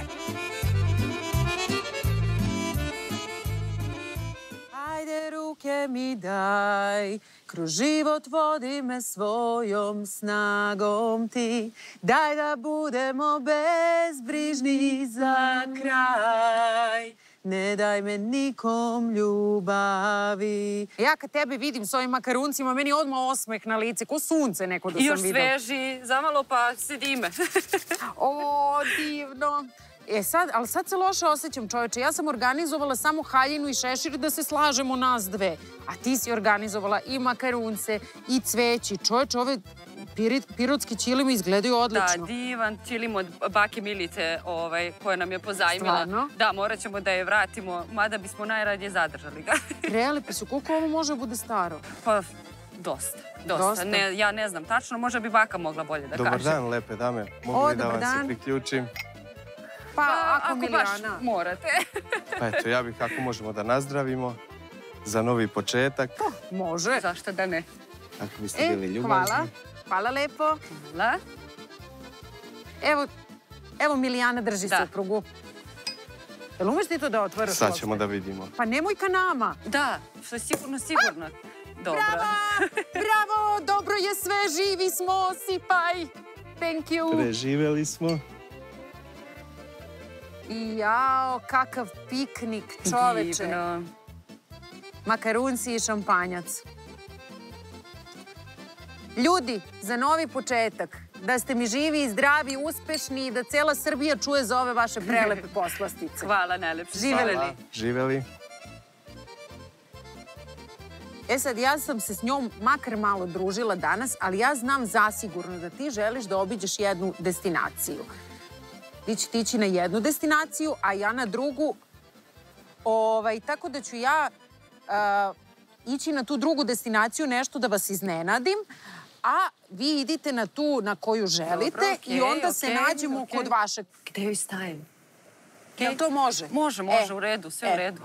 Ruke mi daj, kroz život vodi me svojom snagom ti. Daj da budemo bezbrižni za kraj. Ne daj me nikom ljubavi. Ja kad tebe vidim s ovim makaruncima, meni odmah osmeh na lice, ko sunce neko da sam vidio. I još sveži, zamalo pa sedime. O, divno. E sad, ali sad se loše osjećam, čoveče. Ja sam organizovala samo haljinu i šešir da se slažemo nas dve. A ti si organizovala i makarunce, i cveći. Čoveče, ove pirotski ćilimi izgledaju odlično. Da, divan ćilim od bake Milice koja nam je pozajmila. Stvarno? Da, morat ćemo da je vratimo, mada bismo najradije zadržali ga. Prelepi su. Koliko ovo može bude staro? Pa, dosta. Dosta. Ja ne znam tačno, možda bi baka mogla bolje da kaže. Dobar dan, lepe dame. Mogu li da vam se priključim? Pa, ako baš morate. Pa eto, ja bih kako možemo da nazdravimo za novi početak. Može. Zašto da ne? Ako biste bili ljubazni. Hvala. Hvala lepo. Hvala. Evo, evo Milijana drži suprugu. Jel umeš ti to da otvaraš? Sad ćemo da vidimo. Pa nemoj ka nama. Da, što je sigurno, sigurno. Dobro. Bravo! Bravo! Dobro je sve, živi smo, sipaj! Thank you! Preživeli smo. Jao, kakav piknik, čoveče. Divno. Makarunci i šampanjac. Ljudi, za novi početak, da ste mi živi i zdravi, uspešni i da cela Srbija čuje za ove vaše prelepe poslastice. Hvala najlepše. Živeli. Živeli. E sad, ja sam se s njom makar malo družila danas, ali ja znam zasigurno da ti želiš da obiđeš jednu destinaciju. Ti će tići na jednu destinaciju, a ja na drugu. Tako da ću ja ići na tu drugu destinaciju, nešto da vas iznenadim, a vi idite na tu na koju želite i onda se nađemo kod vašeg... Gde joj stavim? Jel to može? Može, može, u redu, sve u redu.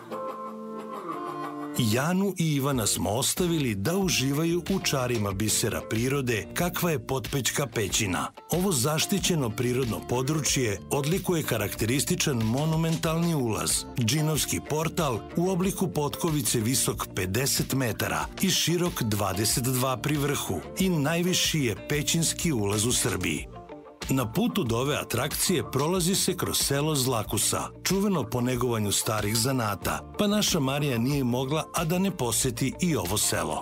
Janu i Ivana smo ostavili da uživaju u čarima bisera prirode kakva je Potpećka pećina. Ovo zaštićeno prirodno područje odlikuje karakterističan monumentalni ulaz, džinovski portal u obliku potkovice visok pedeset metara i širok dvadeset dva pri vrhu i najviši je pećinski ulaz u Srbiji. Na putu do ove atrakcije prolazi se kroz selo Zlakusa, čuveno po negovanju starih zanata, pa naša Marija nije mogla, a da ne poseti i ovo selo.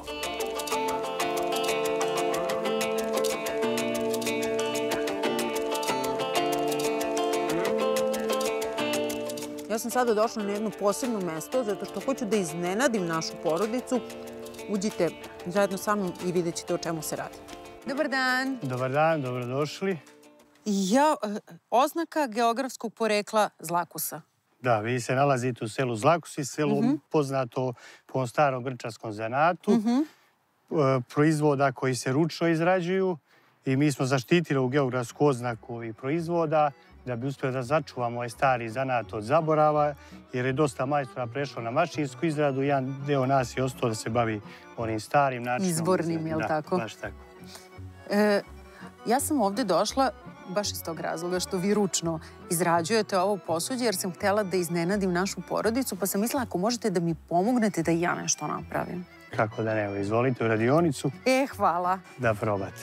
Ja sam sada došla na jedno posebno mesto, zato što hoću da iznenadim našu porodicu. Uđite zajedno sa mnom i vidjet ćete o čemu se radi. Dobar dan. Dobar dan, dobrodošli. Oznaka geografskog porekla Zlakusa. Da, vi se nalazite u selu Zlakusi, selu poznato po starom grčarskom zanatu, proizvoda koji se ručno izrađuju i mi smo zaštitili u geografsku oznaku ovih proizvoda da bi uspjeli da sačuvamo ovaj stari zanat od zaborava, jer je dosta majstora prešlo na mašinsku izradu, jedan deo nas je ostao da se bavi onim starim načinom. Izvornim, je li tako? Da, baš tako. Ja sam ovde došla baš iz tog razloga što vi ručno izrađujete ovo posuđe, jer sam htjela da iznenadim našu porodicu, pa sam mislila ako možete da mi pomognete da i ja nešto napravim. Kako da ne, izvolite u radionicu. E, hvala. Da probate.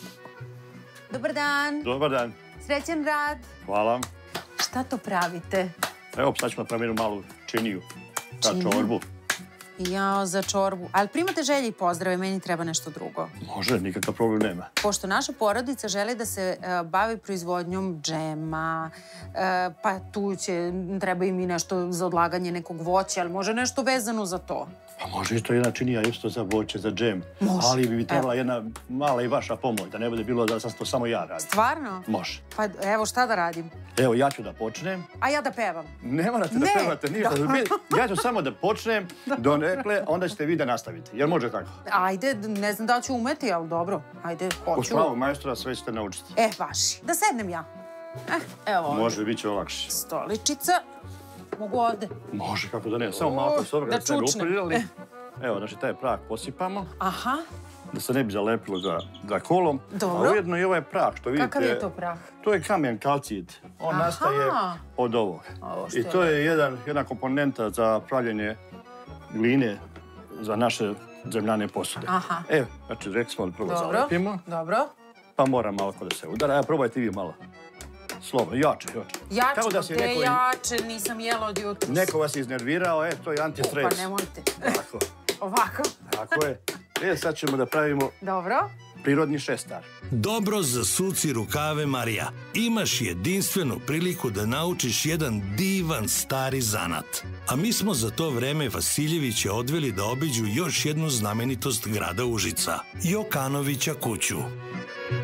Dobar dan. Dobar dan. Srećan rad. Hvala. Šta to pravite? Evo, sad ćemo napraviti jednu malu činiju. Za čorbu. Jao, za čorbu. Ali primate želje i pozdrave, meni treba nešto drugo. Može, nikakav problem nema. Pošto naša porodica želi da se bavi proizvodnjom džema, pa tu će, treba im i nešto za odlaganje nekog voća, ali može nešto vezano za to. Pa može isto jedna činija isto za voće, za džem. Može. Ali bi mi trebala jedna mala i vaša pomoć, da ne bude bilo da sam to samo ja radim. Stvarno? Može. Pa evo, šta da radim? Evo, ja ću da počnem. A ja da pevam? Ne morate da pevate ništa. Ja ću samo da počnem, donekle, onda ćete vi da nastavite. Jer može tako? Ajde, ne znam da ću umeti, ali dobro. Ajde, hoću. Uz pravog majstora sve ćete naučiti. E, vaši. Da sednem ja. Evo ovdje. Može, bit će olakše. Stoličica. Mogu ovde? Može, kako da ne. Samo malo s ovoga da ste upriljali. Evo, znači, taj prah posipamo. Aha. Da se ne bi zalepilo za kolom. Dobro. A ujedno i ovaj prah, što vidite... Kakav je to prah? To je kamen kalcid. On nastaje od ovoga. I to je jedna komponenta za pravljenje gline za naše zemljane posude. Aha. Evo, znači, rekli smo da prvo zalepimo. Dobro. Pa mora malo da se udara. Evo, probajte vi malo. Slobodno, jače, jače. Jače, te jače, nisam jela od jutros. Neko vas je iznervirao, e, to je antistres. Pa nemojte. Tako. Ovako. Tako je. E, sad ćemo da pravimo... Dobro. Prirodni šestar. Dobro zasuci rukave, Marija. Imaš jedinstvenu priliku da naučiš jedan divan stari zanat. A mi smo za to vreme Vasiljeviće odveli da obiđu još jednu znamenitost grada Užica, Jokanovića kuću.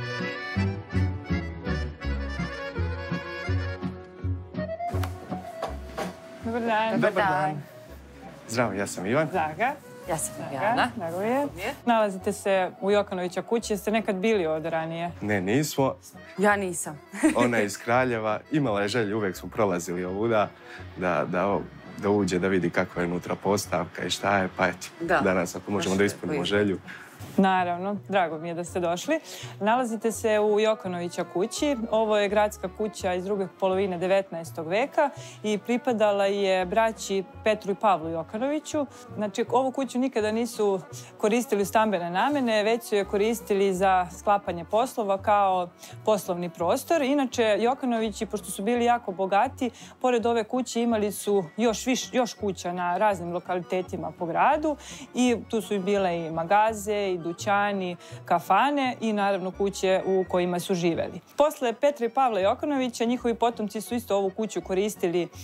Dobar dan. Zdravo, ja sam Ivan. Draga. Ja sam Jana. Drago je. Nalazite se u Jokanovića kući. Jeste nekad bili ovdje ranije? Ne, nismo. Ja nisam. Ona je iz Kraljeva. Imala je želju, uvijek smo prolazili ovuda da, da, da uđe, da vidi kakva je unutra postavka i šta je. Pa eto, danas ako možemo da ispunimo želju. Naravno, drago mi je da ste došli. Nalazite se u Jokanovića kući. Ovo je gradska kuća iz druge polovine devetnaestog veka i pripadala je braći Petru i Pavlu Jokanoviću. Znači, ovu kuću nikada nisu koristili u stambene namene, već su je koristili za sklapanje poslova kao poslovni prostor. Inače, Jokanovići, pošto su bili jako bogati, pored ove kuće imali su još, viš, još kuća na raznim lokalitetima po gradu i tu su i bile i magaze, i dućani, kafane i naravno kuće u kojima su živeli. Posle Petra i Pavla Jokanovića njihovi potomci su isto ovu kuću koristili e,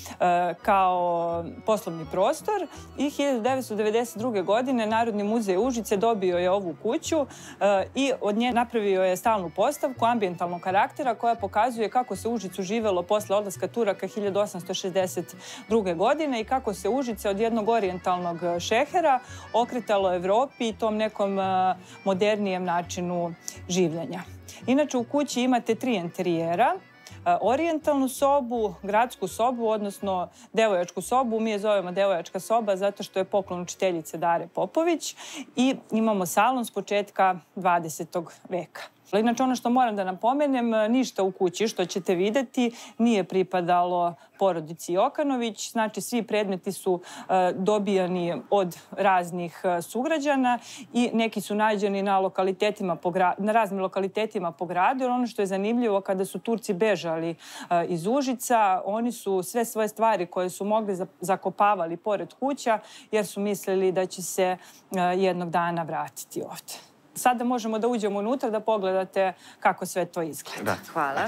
kao poslovni prostor i hiljadu devetsto devedeset druge. godine Narodni muzej Užice dobio je ovu kuću e, i od nje napravio je stalnu postavku ambijentalnog karaktera koja pokazuje kako se Užicu živelo posle odlaska Turaka hiljadu osamsto šezdeset druge. godine i kako se Užice od jednog orijentalnog šehera okretalo Evropi i tom nekom modernijem načinu življenja. Inače, u kući imate tri enterijera. Orijentalnu sobu, gradsku sobu, odnosno devojačku sobu. Mi je zovemo devojačka soba zato što je poklon učiteljice Dare Popović i imamo salon s početka dvadesetog veka. Inače, ono što moram da napomenem, ništa u kući što ćete videti nije pripadalo porodici Jokanović. Znači, svi predmeti su dobijani od raznih sugrađana i neki su nađeni na, lokalitetima po gra... na raznim lokalitetima po gradu. Jer ono što je zanimljivo, kada su Turci bežali iz Užica, oni su sve svoje stvari koje su mogli zakopavali pored kuća jer su mislili da će se jednog dana vratiti ovdje. Sada možemo da uđemo unutra da pogledate kako sve to izgleda. Da. Hvala.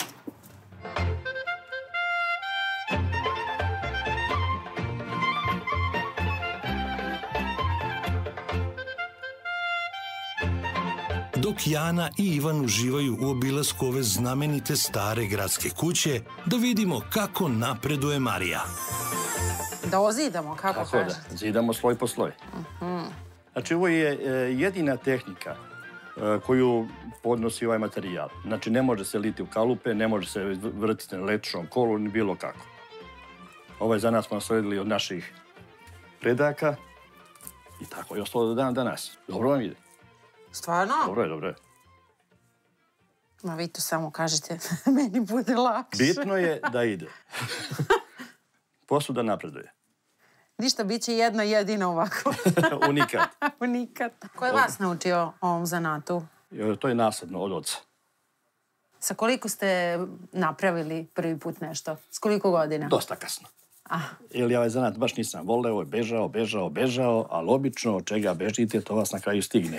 Dok Jana i Ivan uživaju u obilasku ove znamenite stare gradske kuće, da vidimo kako napreduje Marija. Da ozidamo, kako Tako kažete? da, zidamo sloj po sloj. Uh-huh. Znači, ovo je jedina tehnika koju podnosi ovaj materijal. Znači, ne može se liti u kalupe, ne može se vrtiti na električnom kolu, ni bilo kako. Ovo je za nas smo nasledili od naših predaka i tako je ostalo do dana danas. Dobro vam ide? Stvarno? Dobro je, dobro je. Ma vi to samo kažete, meni bude lakše. Bitno je da ide. Posuda napreduje. Ništa, bit će jedna jedina ovako. Unikat. Unikat. Ko je vas naučio ovom zanatu? To je nasledno od oca. Sa koliko ste napravili prvi put nešto? S koliko godina? Dosta kasno. Ah. Jer ja ovaj zanat baš nisam voleo, bežao, bežao, bežao, ali obično od čega bežite, to vas na kraju stigne.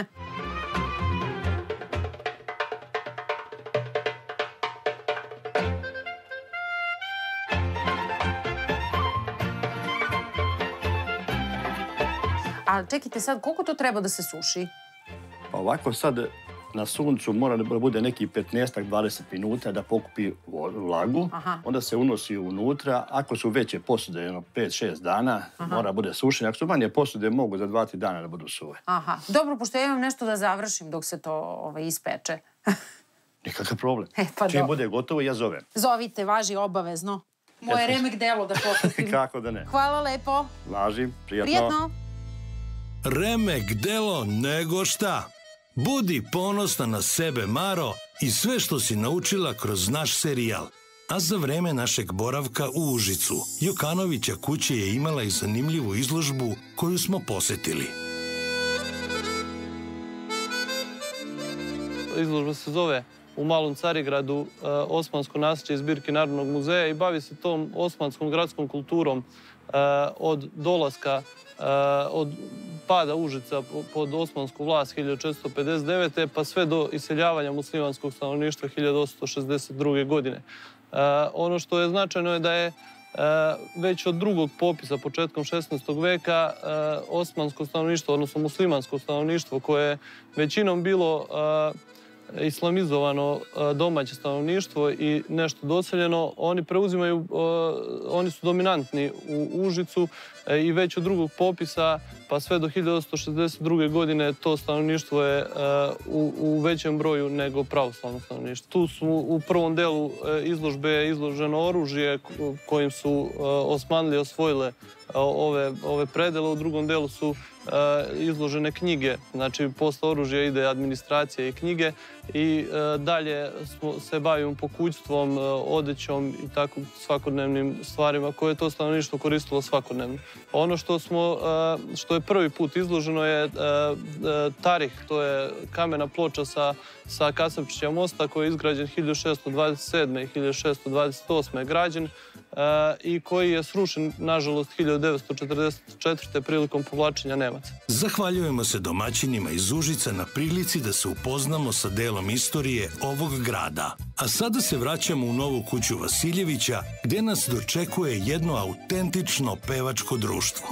A čekajte sad, koliko to treba da se suši? Pa ovako sad na suncu mora da bude neki petnaest do dvadeset minuta da pokupi vlagu. Aha. Onda se unosi unutra. Ako su veće posude, jedno pet šest dana, aha, mora bude sušenje. Ako su manje posude, mogu za dva tri dana da budu suve. Aha. Dobro, pošto ja imam nešto da završim dok se to ovaj, ispeče. Nikakav problem. E, pa čim do. bude gotovo, ja zovem. Zovite, važi obavezno. Moje remek delo da pokupim. Kako da ne. Hvala lepo. Važim, prijatno. Prijatno. Remek delo nego šta. Budi ponosna na sebe, Maro, i sve što si naučila kroz naš serijal. A za vreme našeg boravka u Užicu, Jokanovića kuća je imala i zanimljivu izložbu koju smo posetili. Izložba se zove u Malom Carigradu Osmansko naslijeđe iz zbirke Narodnog muzeja i bavi se tom osmanskom gradskom kulturom od dolaska, od pada Užica pod osmansku vlast hiljadu četiristo pedeset devete. pa sve do iseljavanja muslimanskog stanovništva hiljadu osamsto šezdeset druge. godine. Ono što je značajno je da je već od drugog popisa, početkom šesnaestog veka, osmansko stanovništvo, odnosno muslimansko stanovništvo, koje je većinom bilo islamizovano domaće stanovništvo i nešto doseljeno, oni preuzimaju, oni su dominantni u Užicu i već od drugog popisa pa sve do hiljadu devetsto šezdeset druge. godine to stanovništvo je u, u većem broju nego pravoslavno stanovništvo. Tu su u prvom delu izložbe izloženo oružje kojim su Osmanlije osvojile ove, ove predele, u drugom delu su izložene knjige, znači posle oružja ide administracija i knjige i dalje smo, se bavimo pokućstvom, odećom i tako svakodnevnim stvarima koje je to stanovništvo koristilo svakodnevno. Ono što, smo, što je prvi put izloženo je tarih, to je kamena ploča sa, sa Kasapčića mosta koji je izgrađen hiljadu šeststo dvadeset sedme. i hiljadu šeststo dvadeset osme. građen i koji je srušen, nažalost, hiljadu devetsto četrdeset četvrte. prilikom povlačenja Nemaca. Zahvaljujemo se domaćinima iz Užica na prilici da se upoznamo sa delom istorije ovog grada. A sada se vraćamo u novu kuću Vasiljevića, gde nas dočekuje jedno autentično pevačko društvo.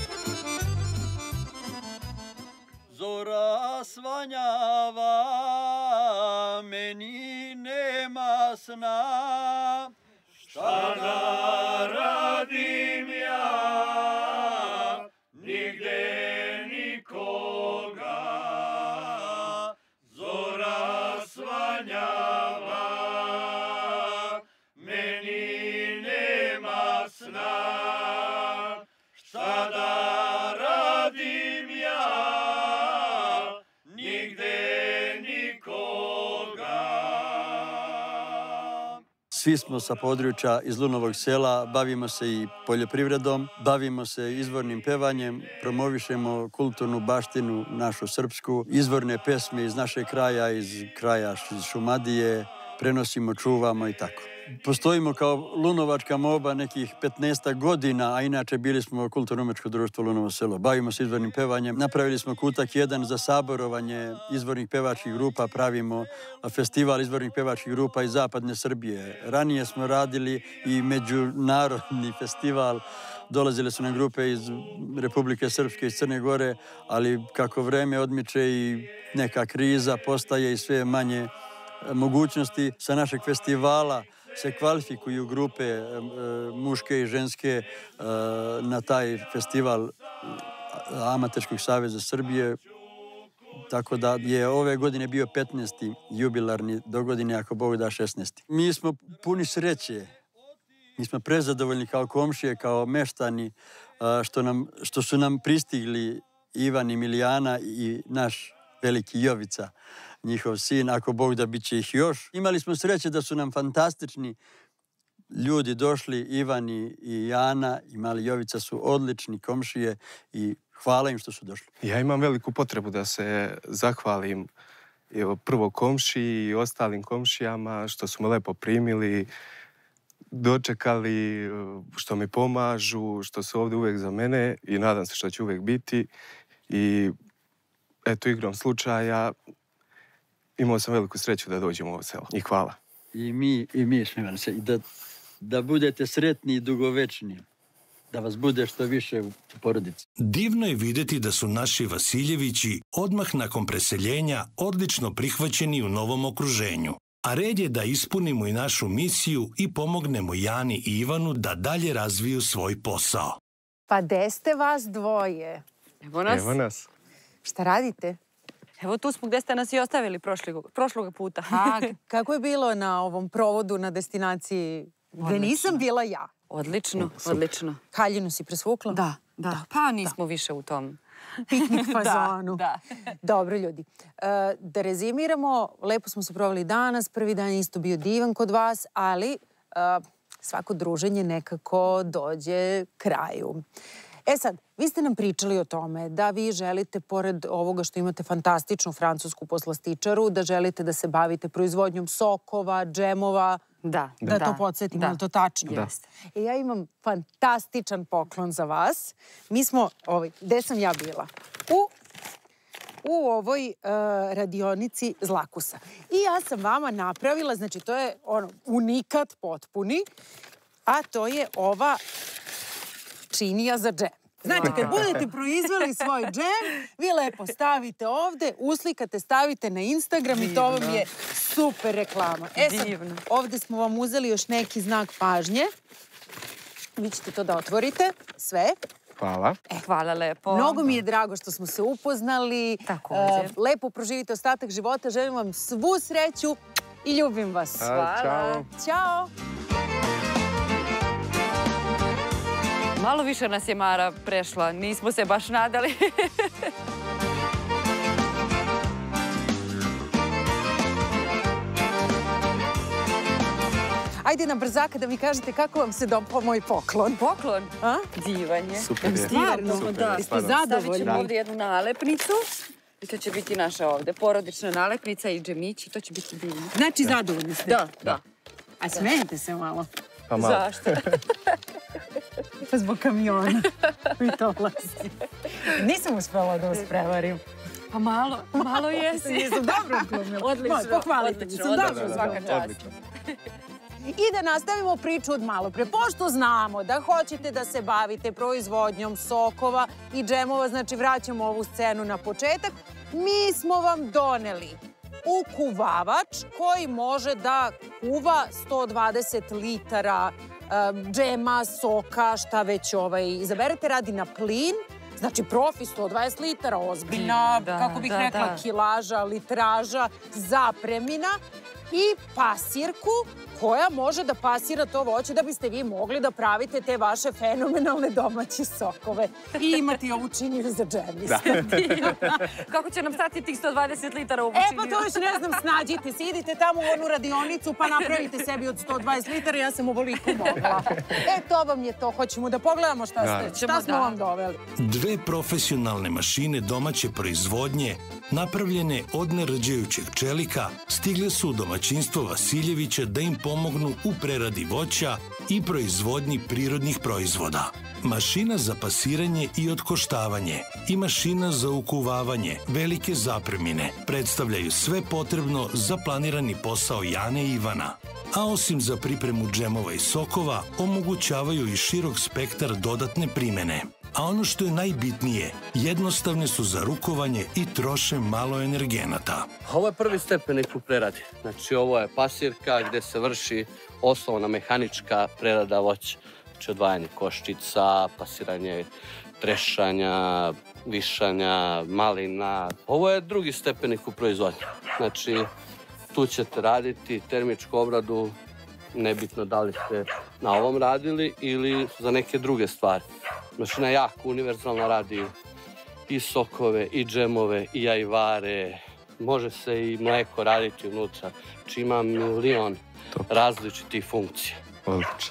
Zora svanjava, meni nema sna, šta da radim ja, nigde nikoga. Zora svanjava, meni nema sna, šta da radim ja, nigde nikoga. Svi smo sa područja iz Lunovog sela, bavimo se i poljoprivredom, bavimo se izvornim pevanjem, promovišemo kulturnu baštinu našu srpsku, izvorne pesme iz našeg kraja, iz kraja Šumadije, prenosimo, čuvamo i tako. Postojimo kao Lunovačka moba nekih petnaestak godina, a inače bili smo kulturno-umetničko društvo Lunovo selo. Bavimo se izvornim pevanjem. Napravili smo kutak jedan za saborovanje izvornih pevačkih grupa. Pravimo festival izvornih pevačkih grupa iz zapadne Srbije. Ranije smo radili i međunarodni festival. Dolazile su nam grupe iz Republike Srpske, iz Crne Gore, ali kako vreme odmiče i neka kriza postaje i sve manje mogućnosti sa našeg festivala se kvalifikuju grupe e, muške i ženske e, na taj festival Amaterskog saveza Srbije. Tako da je ove godine bio petnaesti jubilarni, do godine ako Bog da šesnaesti. Mi smo puni sreće. Mi smo prezadovoljni kao komšije, kao meštani što, nam, što su nam pristigli Ivan i Milijana i naš veliki Jovica, njihov sin, ako Bog da bit će ih još. Imali smo sreće da su nam fantastični ljudi došli, Ivan i Jana i mali Jovica su odlični komšije i hvala im što su došli. Ja imam veliku potrebu da se zahvalim evo, prvo komšiji i ostalim komšijama što su me lepo primili, dočekali, što mi pomažu, što su ovdje uvijek za mene i nadam se što će uvijek biti. I eto, igrom slučaja, imao sam veliku sreću da dođem u ovo selo. I hvala. I mi, i mi smijemo se. I da, da budete sretni i dugovečni. Da vas bude što više u porodici. Divno je vidjeti da su naši Vasiljevići odmah nakon preseljenja odlično prihvaćeni u novom okruženju. A red je da ispunimo i našu misiju i pomognemo Jani i Ivanu da dalje razviju svoj posao. Pa gde ste vas dvoje? Evo nas. Evo nas. Šta radite? Evo tu smo gde ste nas i ostavili prošlog, prošlog puta. A kako je bilo na ovom provodu na destinaciji gde nisam bila ja? Odlično, odlično. Haljinu si presvukla? Da, da. Pa nismo više u tom piknik fazonu. Da, Dobro, ljudi. Da rezimiramo, lepo smo se proveli danas. Prvi dan je isto bio divan kod vas, ali svako druženje nekako dođe kraju. E sad, vi ste nam pričali o tome da vi želite, pored ovoga što imate fantastičnu francusku poslastičaru, da želite da se bavite proizvodnjom sokova, džemova. Da. Da to podsjetimo, je li to tačno? Da. E, ja imam fantastičan poklon za vas. Mi smo, ovaj, gde sam ja bila? U, u ovoj uh, radionici Zlakusa. I ja sam vama napravila, znači to je ono, unikat potpuni, a to je ova činija za džem. Znači, kad budete proizveli svoj džem, vi lepo stavite ovde, uslikate, stavite na Instagram i to vam je super reklama. E sad, ovde smo vam uzeli još neki znak pažnje. Vi ćete to da otvorite, sve. Hvala. E, hvala lepo. Mnogo mi je drago što smo se upoznali. Takođe. Lepo proživite ostatak života. Želim vam svu sreću i ljubim vas. Hvala. Ćao. Ćao. Malo više nas je Mara prešla. Nismo se baš nadali. Ajde na brzaka da mi kažete kako vam se dopao moj poklon. Poklon? Divan je. Super je. Stvarno, da. Jeste zadovoljni? Stavit ćemo ovdje jednu nalepnicu. I to će biti naša ovdje porodična nalepnica i džemić i to će biti divno. Znači zadovoljni ste? Da, da. A smijete se malo? Pa malo. Zašto? Pa zbog kamiona. I to vlasi. Nisam uspela da vas prevarim. Pa malo, malo jesi. Nisam dobro uklonila. Odlično. Pohvalite mi. Sam dobro svaka čast. I da nastavimo priču od malo pre. Pošto znamo da hoćete da se bavite proizvodnjom sokova i džemova, znači vraćamo ovu scenu na početak, mi smo vam doneli ukuvavač koji može da kuva sto dvadeset litara džema, soka, šta već izaberete, radi na plin. Znači, profi sto dvadeset litara, ozbiljna, kako bih rekla, kilaža, litraža, zapremina i pasirku koja može da pasira to voće da biste vi mogli da pravite te vaše fenomenalne domaće sokove i imati ovu činiju za džemis. Kako će nam stati tih sto dvadeset litara ovu E, činiju? pa to još ne znam, snađite se, idite tamo u onu radionicu pa napravite sebi od sto dvadeset litara, ja sam ovoliko mogla. E, to vam je to, hoćemo da pogledamo šta ste, šta smo vam doveli. Dve profesionalne mašine domaće proizvodnje, napravljene od nerđajućeg čelika, stigle su u domaćinstvo Vasiljevića da im pomognu u preradi voća i proizvodnji prirodnih proizvoda. Mašina za pasiranje i otkoštavanje i mašina za ukuvavanje, velike zapremine, predstavljaju sve potrebno za planirani posao Jane i Ivana. A osim za pripremu džemova i sokova, omogućavaju i širok spektar dodatne primene. A ono što je najbitnije, jednostavne su za rukovanje i troše malo energenata. Ovo je prvi stepenik u preradi. Znači, ovo je pasirka gde se vrši osnovna mehanička prerada voća. Znači, odvajanje koščica, pasiranje trešanja, višanja, malina. Ovo je drugi stepenik u proizvodnju. Znači, tu ćete raditi termičku obradu, nebitno da li ste na ovom radili ili za neke druge stvari. Mašina je jako univerzalna, radi i sokove, i džemove, i ajvare. Može se i mleko raditi unutra. Znači ima milion različitih funkcija. Odlično.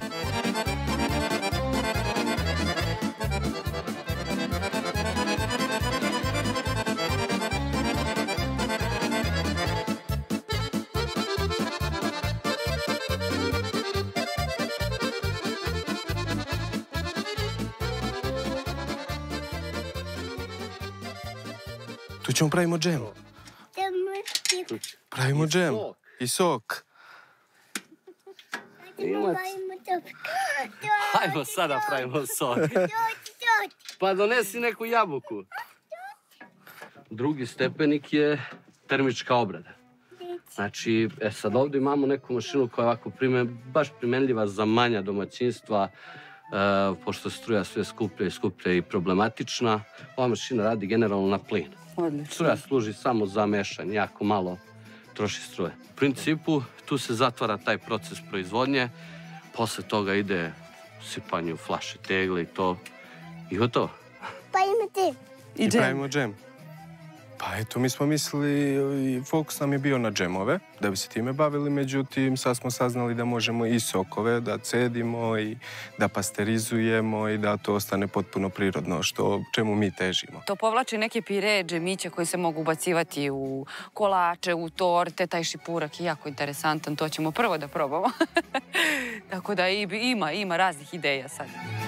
Tu ćemo pravimo džem. Pravimo džem i sok. Hajmo sada pravimo sok. Pa donesi neku jabuku. Drugi stepenik je termička obrada. Znači, e, sad ovdje imamo neku mašinu koja je ovako baš primenljiva za manja domaćinstva, e, pošto struja sve skuplja i skuplja i problematična. Ova mašina radi generalno na plin. Struja služi samo za mešanje, jako malo troši struje. U principu, tu se zatvara taj proces proizvodnje, posle toga ide sipanje u flaše, tegle i to, i gotovo. Pa imate I pravimo džem. Pa eto, mi smo mislili, fokus nam je bio na džemove, da bi se time bavili, međutim, sad smo saznali da možemo i sokove da cedimo i da pasterizujemo i da to ostane potpuno prirodno, što čemu mi težimo. To povlači neke pire, džemiće koji se mogu ubacivati u kolače, u torte, taj šipurak je jako interesantan, to ćemo prvo da probamo. Tako da ima, ima raznih ideja sad.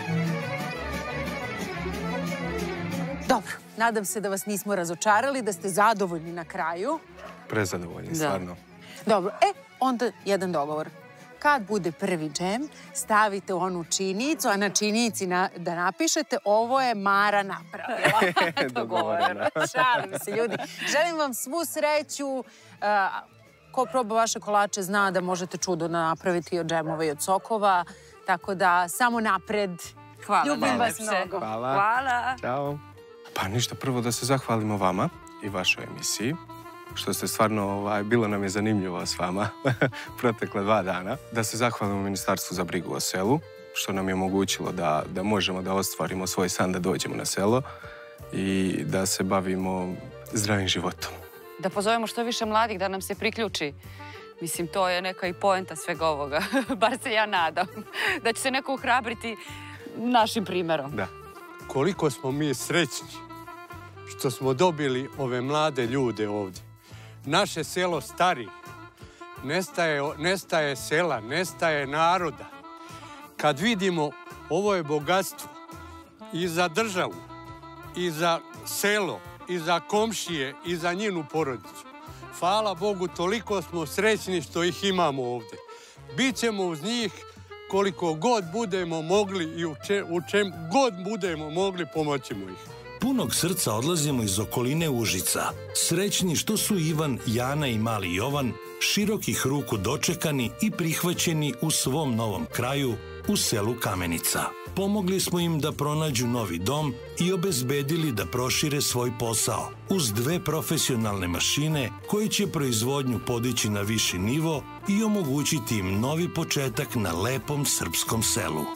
Dobro, nadam se da vas nismo razočarali, da ste zadovoljni na kraju. Prezadovoljni, stvarno. Dobro, e, onda jedan dogovor. kad bude prvi džem, stavite u onu činicu, a na činici na, da napišete ovo je Mara napravila. Dogovoreno. Šalim se, ljudi. Želim vam svu sreću. Uh, ko proba vaše kolače zna da možete čudo napraviti od džemova i od sokova. Tako da, samo napred. Hvala. Ljubim vas mnogo. Hvala. Hvala. Ćao. Pa ništa, prvo da se zahvalimo vama i vašoj emisiji. Što ste stvarno, ovaj, bilo nam je zanimljivo s vama protekle dva dana. Da se zahvalimo Ministarstvu za brigu o selu, što nam je omogućilo da, da možemo da ostvarimo svoj san da dođemo na selo i da se bavimo zdravim životom. Da pozovemo što više mladih da nam se priključi. Mislim, to je neka i poenta svega ovoga. Bar se ja nadam. Da će se neko uhrabriti našim primjerom. Da. Koliko smo mi srećni što smo dobili ove mlade ljude ovdje. Naše selo stari. Nestaje, nestaje sela, nestaje naroda. Kad vidimo ovo je bogatstvo i za državu, i za selo, i za komšije, i za njenu porodicu. Hvala Bogu, toliko smo srećni što ih imamo ovdje. Bićemo uz njih koliko god budemo mogli i u, če, u čem god budemo mogli, pomoćemo ih. Punog srca odlazimo iz okoline Užica. Srećni što su Ivan, Jana i mali Jovan širokih ruku dočekani i prihvaćeni u svom novom kraju, u selu Kamenica. Pomogli smo im da pronađu novi dom i obezbedili da prošire svoj posao uz dve profesionalne mašine koje će proizvodnju podići na viši nivo i omogućiti im novi početak na lepom srpskom selu.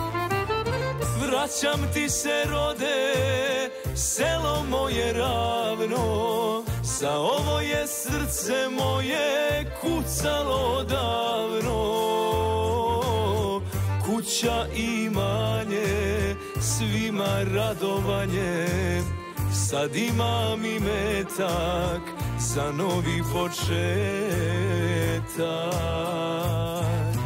Vraćam ti se, rode, selo moje ravno, za ovo je srce moje kucalo davno. Kuća imanje, svima radovanje, sad imam i metak za novi početak.